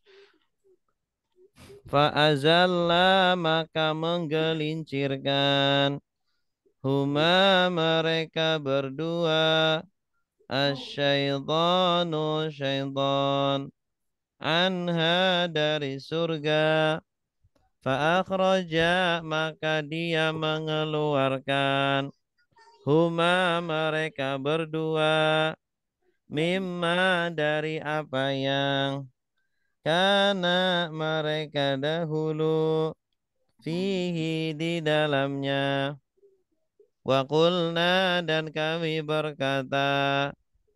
Fa'azalla maka menggelincirkan huma mereka berdua asyaitanu syaitan anha dari surga. Fa'akhraja maka dia mengeluarkan huma mereka berdua Mimma dari apa yang karena mereka dahulu fihi di dalamnya. Wa qulna dan kami berkata,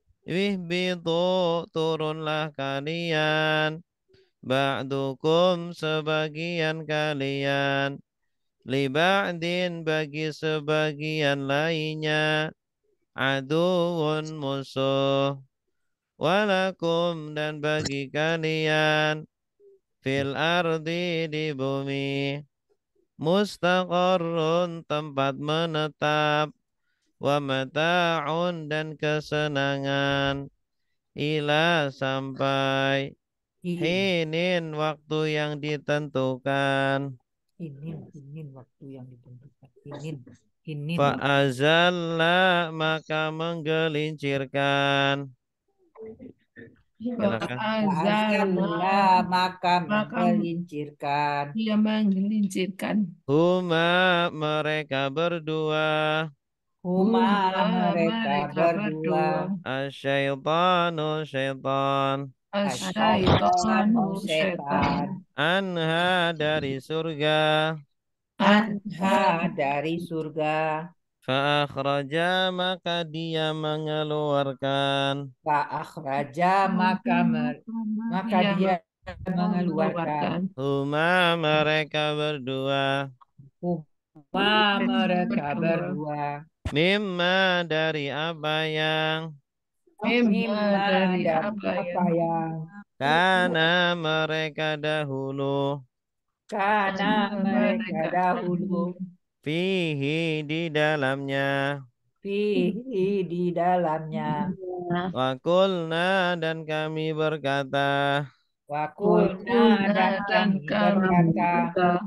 ihbitu turunlah kalian, ba'dukum sebagian kalian, li ba'din bagi sebagian lainnya, aduun musuh, walakum dan bagi kalian, fil ardi di bumi, mustaqarrun tempat menetap, wa mata'un dan kesenangan, ila sampai hinin waktu yang ditentukan. Inin waktu yang ditentukan. Inin. Fa'azalla maka menggelincirkan. Silakan. Fa'azalla maka Maka menggelincirkan. dia menggelincirkan. Huma mereka berdua. Huma mereka berdua. Asyaitanu syaitan. Asyaitanu Asyaitan syaitan. Anha dari surga. Anha dari surga. Fa'akhraja maka dia mengeluarkan. Fa'akhraja maka dia mengeluarkan. Huma mereka berdua. Huma mereka berdua. Mimma dari apa yang Mimma dari apa yang karena mereka dahulu karena mereka dahulu fihi di dalamnya. fihi di dalamnya. Wa qulna dan kami berkata, Wakulna dan kami berkata,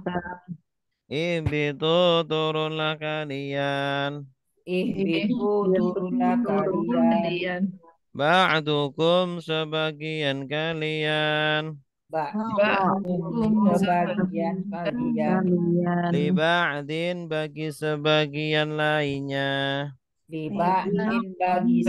ihbitu turunlah kalian, ihbitu turunlah kalian, ba'dukum sebagian kalian, ba'dukum sebagian kalian, li ba'din bagi sebagian lainnya, liba'in bagi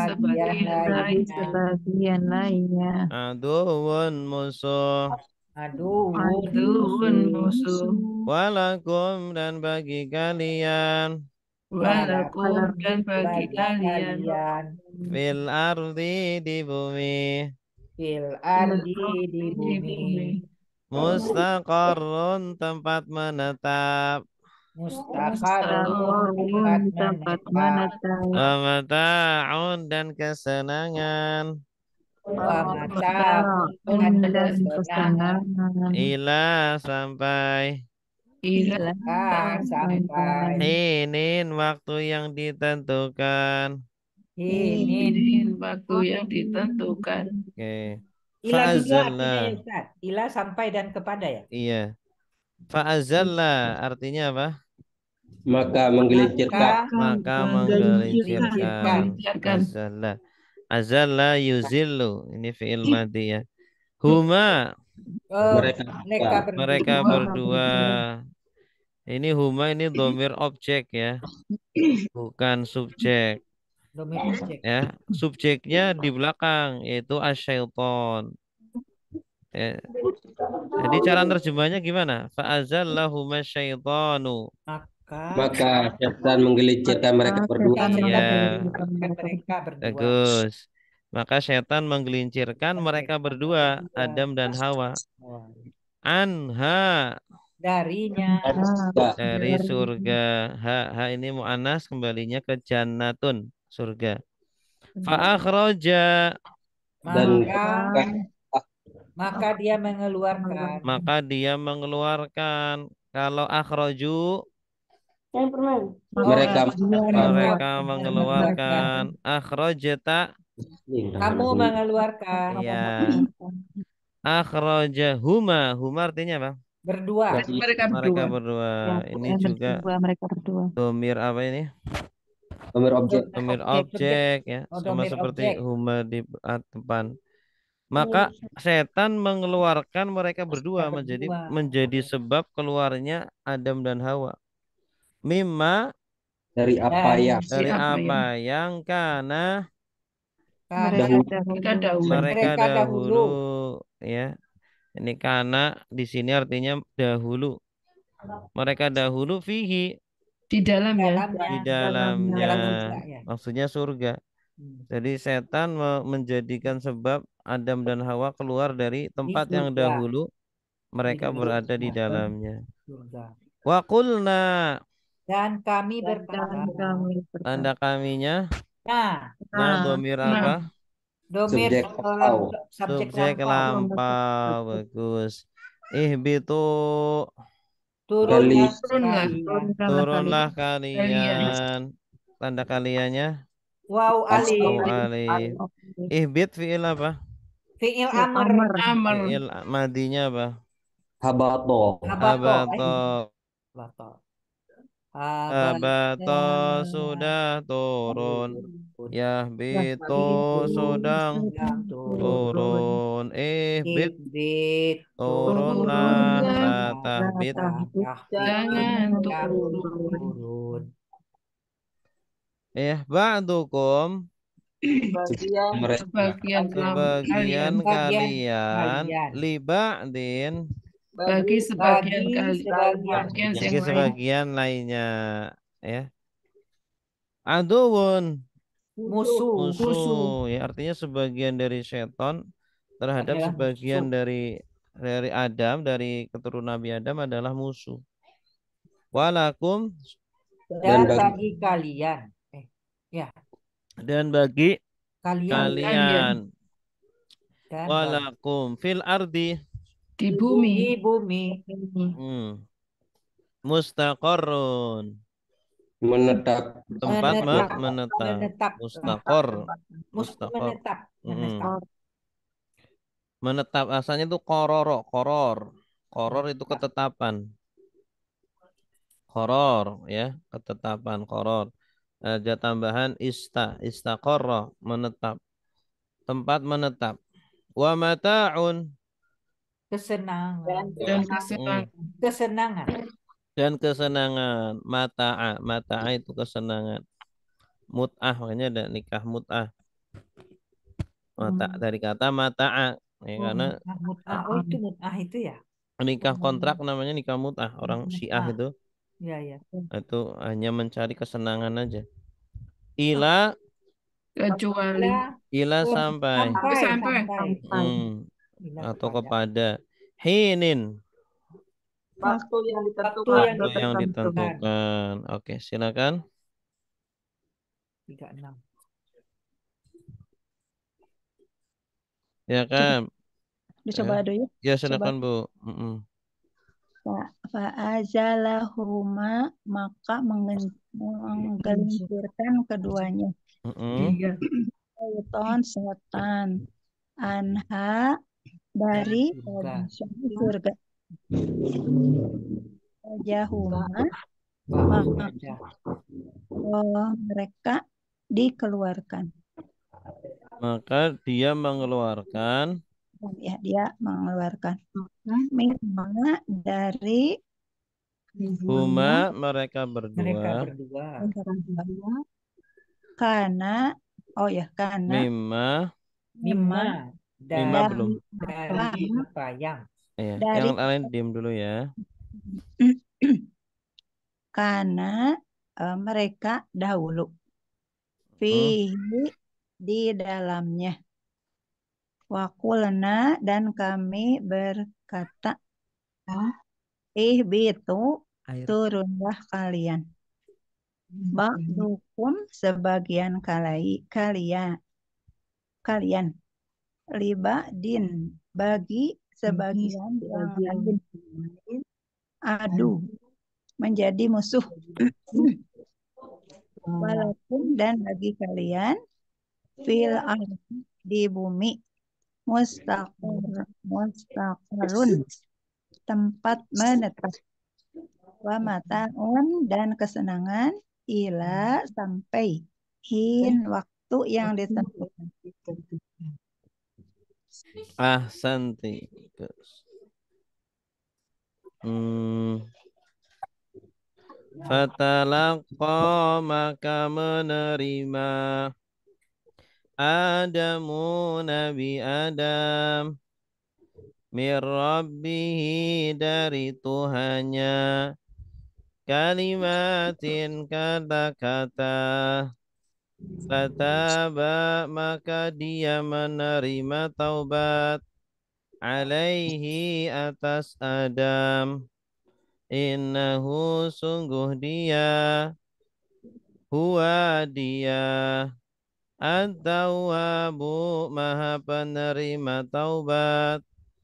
sebagian lainnya, aduun musuh, aduun musuh. walakum dan bagi kalian, Walakum dan bagi kalian. fil ardi di bumi, fil ardi di bumi, mustaqarrun tempat menetap, mustaqarrun tempat menetap, wa mata'un dan kesenangan, wa mata'un dan kesenangan, ila sampai Ila sampai hinin waktu yang ditentukan. ini. waktu yang ditentukan. Oke. Ila juga Fa'azalla. artinya ya Ustaz. Ila sampai dan kepada ya. Iya. Fa'azalla artinya apa? Maka menggelincirkan. Maka menggelincirkan. Azalla. Azalla yuzillu. Ini fi'il madhi ya. Huma. Mereka berdua. Ini huma ini dhamir objek ya. Bukan subjek. Ya, subjeknya di belakang yaitu asyaiton. Ya. Jadi cara terjemahnya gimana? Fa'azallahuma syaitanu. Maka setan menggelincirkan mereka berdua. Iya. Mereka berdua. Bagus. Maka setan menggelincirkan mereka berdua, Adam dan Hawa. Anha Darinya. dari surga. Ha ini mu'anas kembalinya ke jannatun, surga. Fa'akhraja Dan maka dia mengeluarkan. maka dia mengeluarkan. Kalau akhraju mereka mengeluarkan. Akhrajata Kamu mengeluarkan. iya. Akhrajahuma. Huma artinya apa? Berdua. Mereka berdua. Ini juga mereka berdua. domir apa ini? Domir objek. Domir objek ya. Sama domir seperti objek. huma di depan. Maka setan mengeluarkan mereka berdua menjadi sebab keluarnya Adam dan Hawa. Mimma Dari apa yang dari apa yang karena Karena Mereka dahulu. Mereka mereka dahulu, dahulu. ya. Ini karena di sini artinya dahulu. Mereka dahulu fihi, Di dalamnya. di Dalamnya. Dalam surga dalamnya. ya. Maksudnya surga. Hmm. Jadi setan menjadikan sebab Adam dan Hawa keluar dari tempat yang surga. dahulu mereka dalam berada di surga. dalamnya. Surga. Wa qulna, Dan kami berkata, tanda kaminya, nah, nah domir apa? domir Subjek lampau. subjek Subjek lampau. lampau, bagus. Ihbitu, Turunlah Turunlah. sekalian. turunlah Kalian. kalian. Tanda kaliannya Wow waw alif. alif. Ihbit fi'il apa? Fi'il amr. Amr. Fi'il madinya apa? Habato. Habato. Abato. Habato. Abato sudah turun. Yahbitu sedang turun. Ihbit, Ihbit. turunlah. La tahbit, Jangan Jangan turun. turun. ba'dukum, Mereka Sebagian sebagian kalian. kalian, kalian. li ba'din, Bagi sebagian Bagi sebagian. kalian yang bagi lain. sebagian lainnya, ya. Aduun, Musuh. musuh, ya artinya sebagian dari setan terhadap Adalah sebagian musuh. dari Adam, dari keturunan Nabi Adam adalah musuh. Walakum, Dan Dan bagi kalian. Ya. dan bagi Kalian. kalian. Dan bagi Walakum fil ardi, Di bumi. di bumi. Mustaqarrun, menetap. tempat Menetap. menetap. Menetap. Mustaqor, mustaqor. Menetap. Menetap. Menetap asalnya itu kororo, koror itu ketetapan, koror, ya, ketetapan, koror. Ada tambahan istaqarra, menetap, tempat menetap. Wa mata'un, Kesenangan. Dan kesenangan. Kesenangan. dan kesenangan. Mata'a itu kesenangan. Mut'ah, makanya ada nikah mut'ah. Dari kata mata'a, ya, karena Mut'ah. Oh itu mut'ah itu ya. nikah kontrak namanya nikah mut'ah. Orang Syiah itu Ya ya. hanya mencari kesenangan aja. Ila Kecuali. sampai, Sampai. atau kepada hinin, Waktu yang waktu yang ditentukan. Oke, silakan. 36. Ya kan? Dicoba dulu Ya ya. silakan Bu. Fa'azalahuma, maka menggelincirkan keduanya. Setan anha, dari surga. Jahuma, maka mereka dikeluarkan. Maka dia mengeluarkan, Ya, dia mengeluarkan mimma, dari huma, mereka berdua, karena mimma belum. Dari apa yang? Ya, Dari- yang lain diam dulu ya. karena mereka dahulu fihi, di dalamnya. Wakulna, dan kami berkata, ihbitu, turunlah kalian. Ba'dukum, sebagian kalian, liba'din, bagi sebagian yang lain, adu, menjadi musuh. Walaupun, dan bagi kalian, fil ardi, di bumi, mustaqarrun, tempat menetap, wa mata'un, dan kesenangan, ila, sampai, hin, waktu yang ditentukan. Ahsanti. Fatalaqa, maka menerima Adamu Nabi Adam min Rabbihi dari Tuhannya kalimatin kata-kata fataba maka dia menerima taubat alaihi atas Adam innahu sungguh dia huwa dia at-tawwabu maha penerima taubat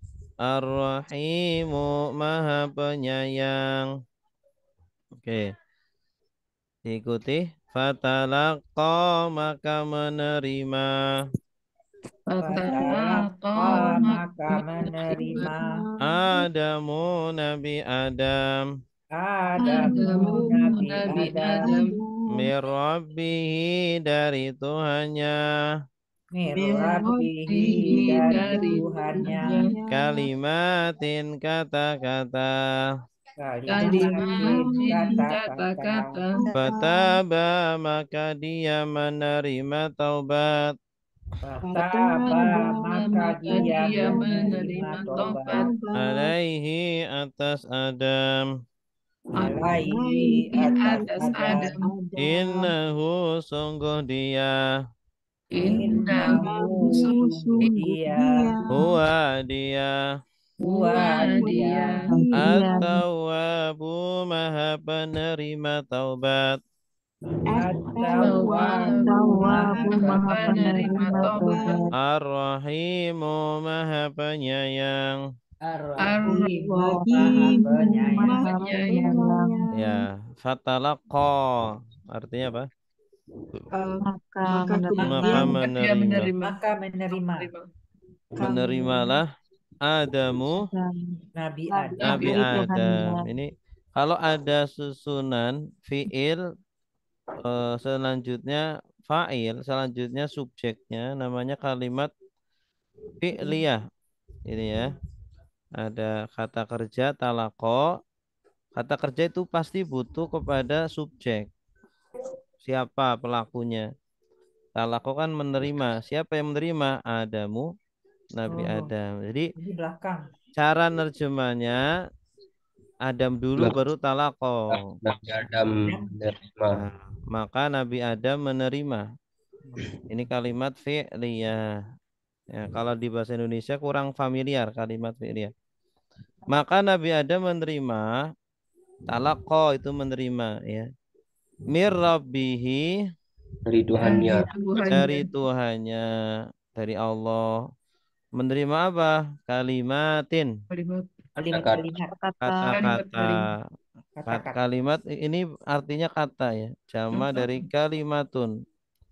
ar-rahimu maha penyayang. Oke, diikuti. Fatalaqa maka menerima Fatalaqa maka menerima Adamu Nabi Adam Adamu Nabi Nabi Adam Adam min Rabbihi dari Tuhannya min Rabbihi dari Tuhannya kalimatin kata-kata kalimatin kata-kata kata-kata fataba maka dia menerima taubat fataba maka dia menerima tobat alaihi atas Adam alaihi atas atas Adam Adam innahu sungguh dia innahu sungguh dia huwa dia huwa dia at-tawwabu maha penerima taubat At-Tawwabu maha penerima tobat ar-rahimu maha penyayang. Ar-Rahimu maha penyayang. Ya, fatalaqa artinya apa? Maka Maka dia menerima. Maka menerima Menerimalah Adamu Nabi Adam Nabi Adam. Ini kalau ada susunan fiil selanjutnya fa'il, selanjutnya subjeknya namanya kalimat fi'liyah. Ini ya. Ada kata kerja talaqo. Kata kerja itu pasti butuh kepada subjek. Siapa pelakunya? Talaqo kan menerima. Siapa yang menerima? Adamu Nabi Adam. Jadi di belakang. cara nerjemahnya Adam dulu baru talaqo. Nabi Adam menerima. Nah, maka Nabi Adam menerima. Ini kalimat fi'liyah. Ya, kalau di bahasa Indonesia kurang familiar kalimat fi'liyah. Maka Nabi Adam menerima talaqo itu menerima ya. Mir rabbihi Dari Tuhannya. dari Tuhannya, dari Allah. Menerima apa? Kalimatin. Kalimat-kalimat. Kata-kata. Kata-kata. Kalimat ini artinya kata ya. Jama dari kalimatun.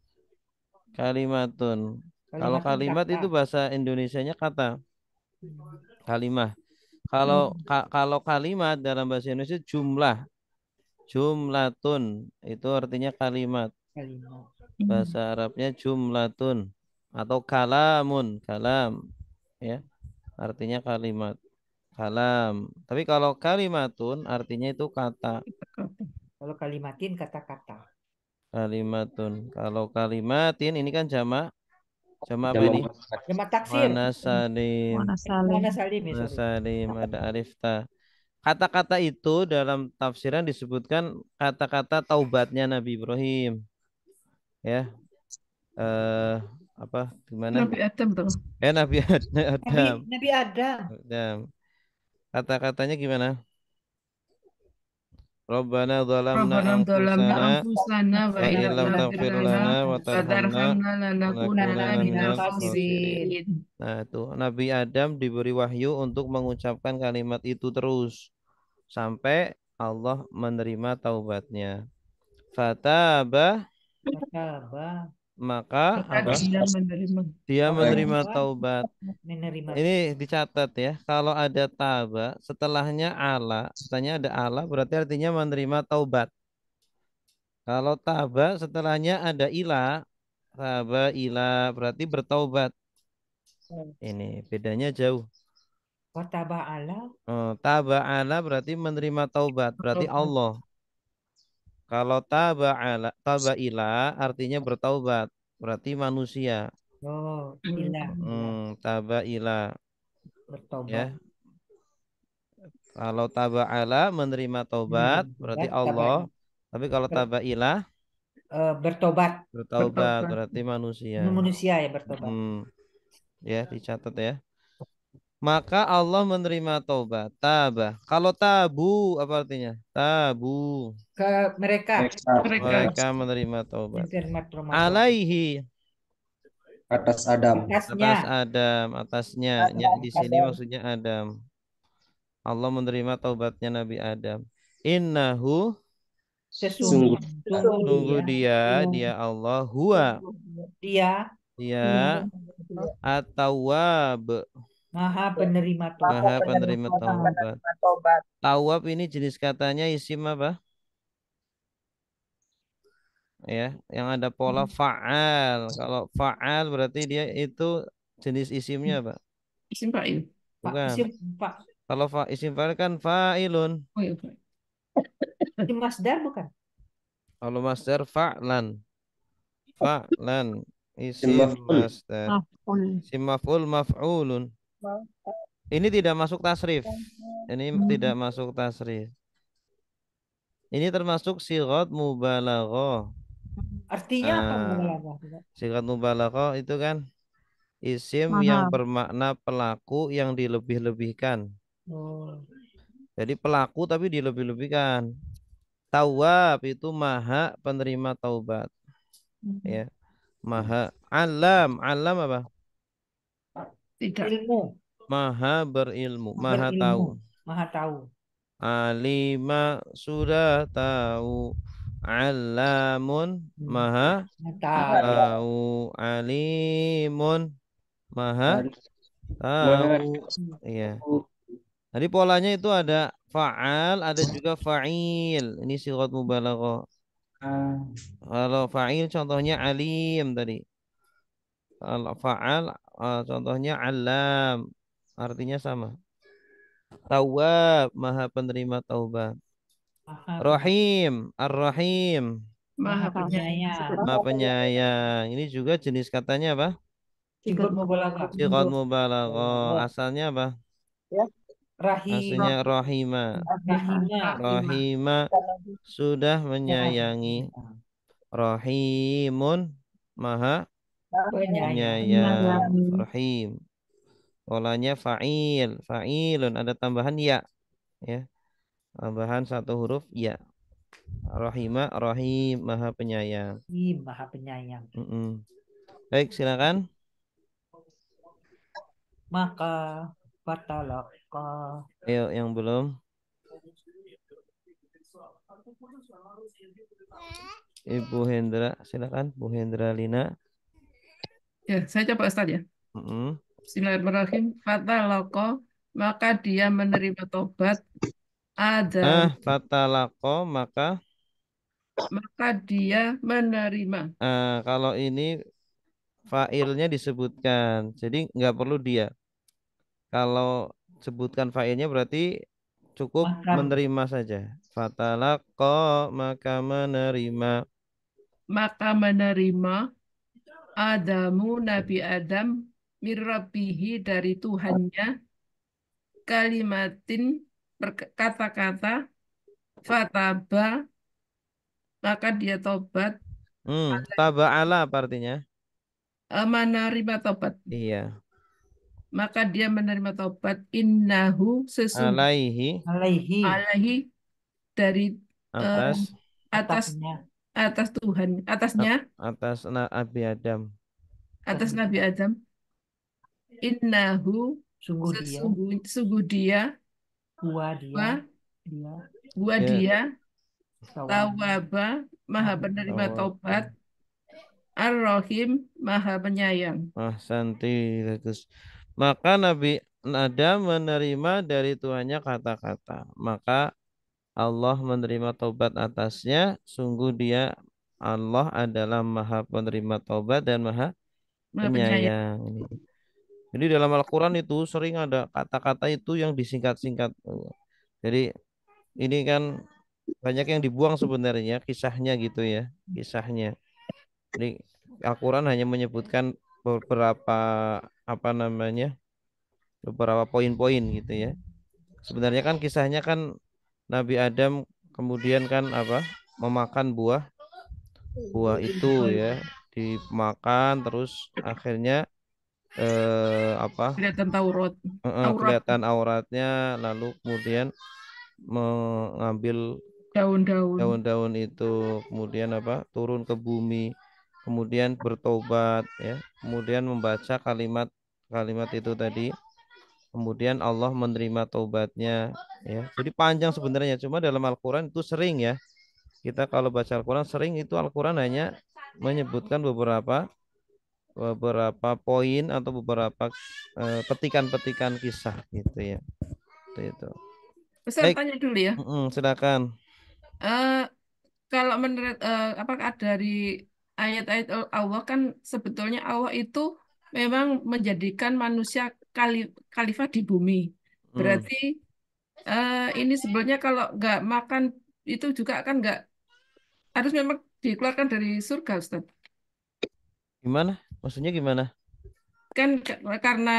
Kalimatun. Kalau kalimat kata. itu bahasa Indonesianya kata. Kalimah. Kalau kalimat dalam bahasa Indonesia jumlah. Jumlatun itu artinya kalimat. Kalimat. Bahasa Arabnya jumlatun atau kalamun, kalam ya. Artinya kalimat. Kalam. Tapi kalau kalimatun artinya itu kata. Kalau kalimatin kata-kata. Kalimatun. Kalau kalimatin ini kan jamak. Jamak apa ini? Jamak taksir. Mana salim. Mana salim ya, Mana sorry. salim ada alif ta. Kata-kata itu dalam tafsiran disebutkan kata-kata taubatnya Nabi Ibrahim. Ya. Apa gimana? Nabi Adam tuh. Nabi Adam. Nabi Adam. Adam. Kata-katanya gimana? Rabbana zalamna anfusana wa illam taghfir lana wa tarhamna lanakunanna minal khasirin. Nah, itu Nabi Adam diberi wahyu untuk mengucapkan kalimat itu terus sampai Allah menerima taubatnya. Fataba maka apa? Dia menerima taubat. Ini dicatat ya. Kalau ada taba, setelahnya ada ala berarti artinya menerima taubat. Kalau taba setelahnya ada ila, taba ila berarti bertaubat. Ini bedanya jauh. Taba ala. Taba ala berarti menerima taubat, berarti Allah. Kalau taba ila artinya bertaubat. berarti manusia. Oh, ilah. Taba ila Bertobat. ya. Kalau taba ala menerima taubat berarti Allah. Tapi kalau taba ila Bertobat. bertaubat berarti manusia. Manusia ya bertobat. Ya, dicatat ya. Maka Allah menerima taubat. Taba. Kalau tabu apa artinya? Tabu. Ke mereka Mereka menerima taubat. menerima taubat. Alaihi atas Adam. Atasnya. atas Adam, atasnya. Ya, di sini maksudnya Adam. Allah menerima taubatnya Nabi Adam. Innahu Sesungguhnya dia Allah huwa dia dia at-tawwab maha penerima taubat. maha penerima taubat. Tawab ini jenis katanya isim apa? Ya, yang ada pola fa'al. Kalau fa'al berarti dia itu jenis isimnya apa? Isim fa'il. Pak, Bukan. Pak. Kalau isim fa'il kan fa'ilun. Oh iya, Pak. Isim masdar bukan? Kalau masdar fa'lan. Fa'lan. Isim Isim maf'ul. masdar. Isim maf'ul maf'ulun. Ini tidak masuk tasrif. Ini tidak masuk tasrif. Ini termasuk sigat mubalaghah. Artinya apa mubalaghah? Sigat mubalaghah itu kan isim yang bermakna pelaku yang dilebih-lebihkan. Oh. Jadi pelaku tapi dilebih-lebihkan. Tawwab itu maha penerima taubat. Ya. Maha. Alam apa? Tidak. Ilmu. Maha berilmu, maha tahu. Maha tahu. Alima sudah tahu. Alamun maha tahu. Alimun maha tahu. Iya. Jadi polanya itu ada fa'al, ada juga fa'il. Ini sigat mubalaghah. Kalau fa'il contohnya alim tadi. Kalau fa'al contohnya alam. Artinya sama. Tawwab, maha penerima taubat. Rahim, ar-rahim, Maha penyayang. maha penyayang. Ini juga jenis katanya apa? Sigat mubalaghah. Sigat mubalaghah. Asalnya apa? Rahim. Aslinya rahima. Rahima sudah menyayangi. Rahimun maha penyayang. Rahim. Polanya fa'il, fa'ilun ada tambahan ya. Ya. Tambahan satu huruf ya. Rahima, rahim, maha penyayang. Maha penyayang. Baik, silakan. Maka fatalaqqa. Ayo yang belum. Ibu Hendra, silakan Bu Hendra Lina. Ya, saya coba Ustaz ya. Bismillahirrahmanirrahim. Fatalaqqa, maka dia menerima tobat. Fatalaqqa, maka dia menerima. Kalau ini fa'ilnya disebutkan, jadi nggak perlu dia. Kalau sebutkan fa'ilnya berarti cukup menerima saja. Fatalaqqa, maka menerima. Maka menerima Adamu, Nabi Adam, mirrabbihi dari Tuhannya, kalimatin kata-kata, fataba, maka dia tobat. Taba'ala apa artinya? Menerima tobat. Iya. Maka dia menerima tobat. Innahu alaihi dari atas Tuhan, atasnya atas Nabi Adam. Atas Nabi Adam. Innahu sungguh dia dia tawwaba maha penerima taubat, ar-rahim maha penyayang. Santi bagus. Maka Nabi Adam menerima dari Tuhannya kata-kata. Maka Allah menerima taubat atasnya. Sungguh dia Allah adalah maha penerima taubat dan maha penyayang. Jadi dalam Al-Quran itu sering ada kata-kata itu yang disingkat-singkat. Jadi ini kan banyak yang dibuang sebenarnya kisahnya gitu ya. Kisahnya. Jadi Al-Quran hanya menyebutkan beberapa apa namanya beberapa poin-poin gitu ya. Sebenarnya kan kisahnya kan Nabi Adam kemudian kan apa memakan buah buah itu ya, dimakan terus akhirnya apa Kelihatan aurat kelihatan auratnya, lalu kemudian mengambil daun-daun. daun-daun itu, kemudian apa turun ke bumi, kemudian bertobat ya, kemudian membaca kalimat itu tadi, kemudian Allah menerima taubatnya ya. Jadi panjang sebenarnya, cuma dalam Al-Quran itu sering ya, kita kalau baca Al-Quran sering itu Al-Quran hanya menyebutkan beberapa beberapa poin atau beberapa petikan-petikan kisah gitu ya. Itu. Ustaz Baik, tanya dulu ya. silakan. Eh, Kalau menurut apakah dari ayat-ayat Allah kan sebetulnya Allah itu memang menjadikan manusia khalifah di bumi. Hmm. Berarti ini sebenarnya kalau nggak makan itu juga kan nggak harus memang dikeluarkan dari surga, Ustaz. Gimana? Maksudnya gimana? Kan karena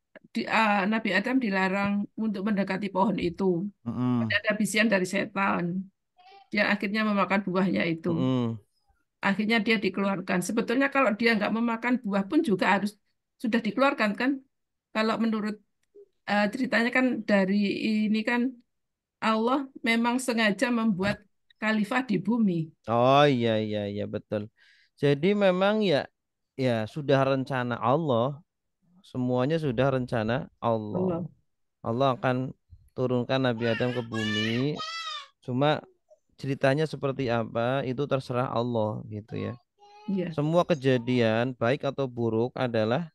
Nabi Adam dilarang untuk mendekati pohon itu. Mm-mm. Ada bisian dari setan. Dia akhirnya memakan buahnya itu. Mm-mm. Akhirnya dia dikeluarkan. Sebetulnya kalau dia nggak memakan buah pun juga harus sudah dikeluarkan kan? Kalau menurut ceritanya kan dari ini kan Allah memang sengaja membuat khalifah di bumi. Oh iya iya iya betul. Jadi memang ya ya sudah rencana Allah, semuanya sudah rencana Allah. Allah. Allah akan turunkan Nabi Adam ke bumi. Cuma ceritanya seperti apa itu terserah Allah gitu ya. Iya, Semua kejadian baik atau buruk adalah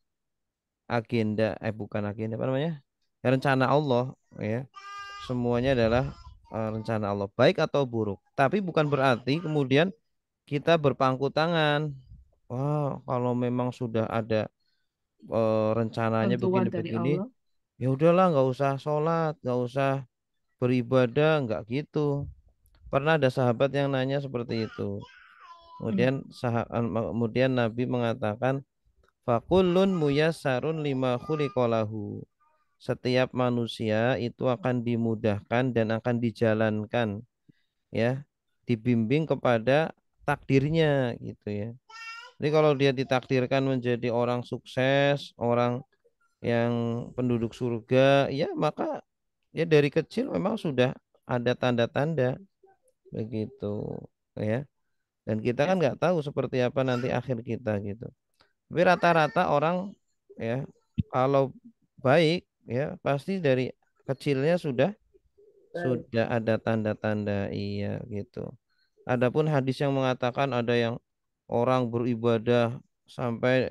agenda bukan agenda apa namanya? Ya, rencana Allah ya. Semuanya adalah rencana Allah baik atau buruk. Tapi bukan berarti kemudian kita berpangku tangan. Wah, kalau memang sudah ada rencananya tentuan dari begini-begini, Allah. ya udahlah nggak usah sholat, nggak usah beribadah, nggak gitu. Pernah ada sahabat yang nanya seperti itu. Hmm. Kemudian Nabi mengatakan, fakullun muyassarun lima khuliqalahu. Setiap manusia itu akan dimudahkan dan akan dijalankan ya, dibimbing kepada takdirnya gitu ya. Jadi kalau dia ditakdirkan menjadi orang sukses, orang yang penduduk surga, ya maka ya dari kecil memang sudah ada tanda-tanda begitu ya. Dan kita kan nggak tahu seperti apa nanti akhir kita gitu. Tapi rata-rata orang ya kalau baik ya pasti dari kecilnya sudah ada tanda-tanda iya gitu. Adapun hadis yang mengatakan ada yang orang beribadah sampai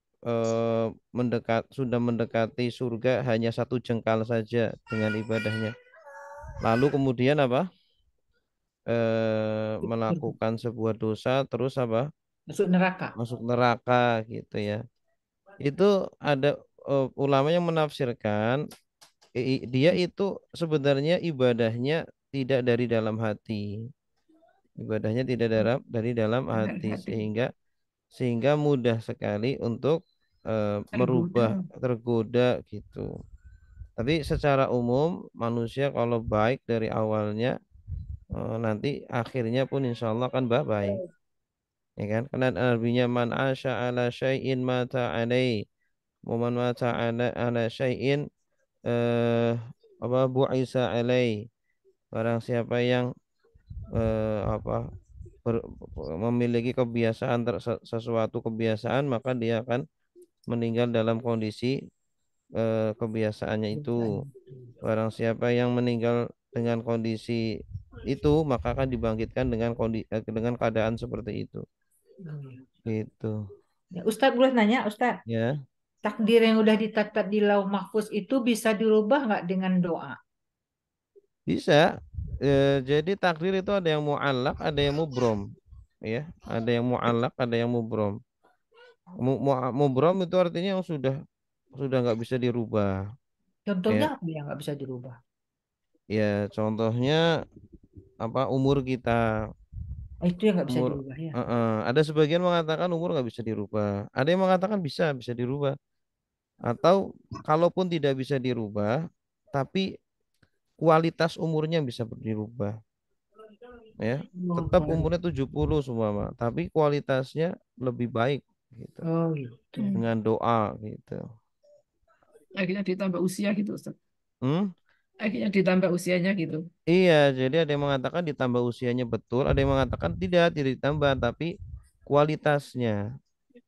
sudah mendekati surga hanya satu jengkal saja dengan ibadahnya. Lalu kemudian apa? Melakukan sebuah dosa terus apa? Masuk neraka. Masuk neraka gitu ya. Itu ada ulama yang menafsirkan dia itu sebenarnya ibadahnya tidak dari dalam hati. Ibadahnya tidak dari dalam Benar hati hati. sehingga mudah sekali untuk merubah Tergoda. tergoda gitu. Tapi secara umum manusia kalau baik dari awalnya nanti akhirnya pun insya Allah kan baik. Ya kan? Karena artinya man asya ala syai'in mata alai. Man mata ala syai'in apa bu'isa alai. Barang siapa yang apa memiliki kebiasaan sesuatu kebiasaan maka dia akan meninggal dalam kondisi kebiasaannya itu. Barang siapa yang meninggal dengan kondisi itu maka akan dibangkitkan dengan keadaan seperti itu. Gitu. Ya, Ustadz boleh nanya, Ustadz, Ya, takdir yang udah dicatat di Lauh Mahfuz itu bisa dirubah nggak dengan doa? bisa. Jadi takdir itu ada yang mu'allaq, ada yang mubrom. Ya, ada yang mu'allaq, ada yang mubrom. Mubrom itu artinya yang sudah nggak bisa dirubah. Contohnya Ya, apa yang nggak bisa dirubah? ya contohnya apa umur kita Itu yang nggak bisa Umur, dirubah ya. ada sebagian mengatakan umur nggak bisa dirubah. Ada yang mengatakan bisa dirubah. Atau kalaupun tidak bisa dirubah, tapi kualitas umurnya bisa dirubah. Ya, Oh, tetap kalau umurnya 70 semua, tapi kualitasnya lebih baik gitu. oh gitu. Dengan doa gitu. Akhirnya ditambah usia gitu, Ustaz. Hmm? Akhirnya ditambah usianya gitu. Iya, jadi ada yang mengatakan ditambah usianya betul, ada yang mengatakan tidak ditambah, tapi kualitasnya.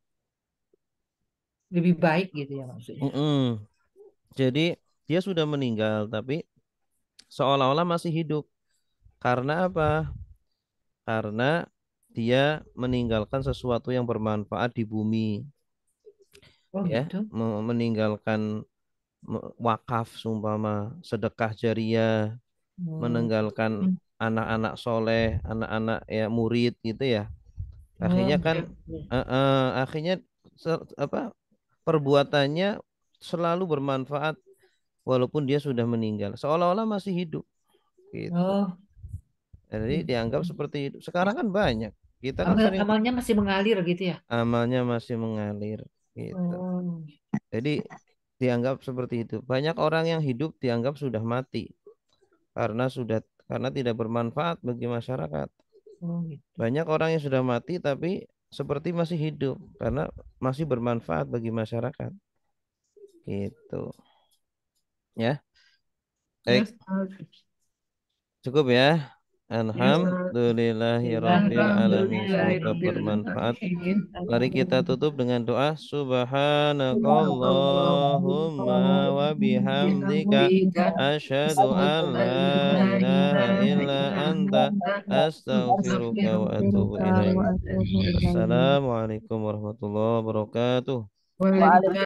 Lebih baik gitu ya maksudnya. Mm-mm. Jadi dia sudah meninggal, tapi seolah-olah masih hidup. Karena apa? Karena dia meninggalkan sesuatu yang bermanfaat di bumi, Oh ya, gitu. meninggalkan wakaf, sumpama sedekah jariah, Oh, meninggalkan anak-anak soleh, anak-anak ya murid gitu ya. oh, Akhirnya kan gitu. akhirnya apa perbuatannya selalu bermanfaat walaupun dia sudah meninggal, seolah-olah masih hidup gitu. Oh, Jadi gitu. dianggap seperti itu. Sekarang kan banyak. Kita kan sering Amalnya masih mengalir gitu ya. amalnya masih mengalir gitu. Oh, Jadi dianggap seperti itu. Banyak orang yang hidup dianggap sudah mati karena tidak bermanfaat bagi masyarakat. oh gitu. Banyak orang yang sudah mati tapi seperti masih hidup karena masih bermanfaat bagi masyarakat. Gitu. Ya. Ya, Baik, cukup ya. Alhamdulillahirabbil alamin. Semoga bermanfaat. Alhamdulillahirobbilalamin. Mari kita tutup dengan doa. Subhanakallahumma wa bihamdika asyhadu an la ilaha illa anta astaghfiruka wa atubu ilaik. Assalamualaikum warahmatullahi wabarakatuh. Waalaikumsalam.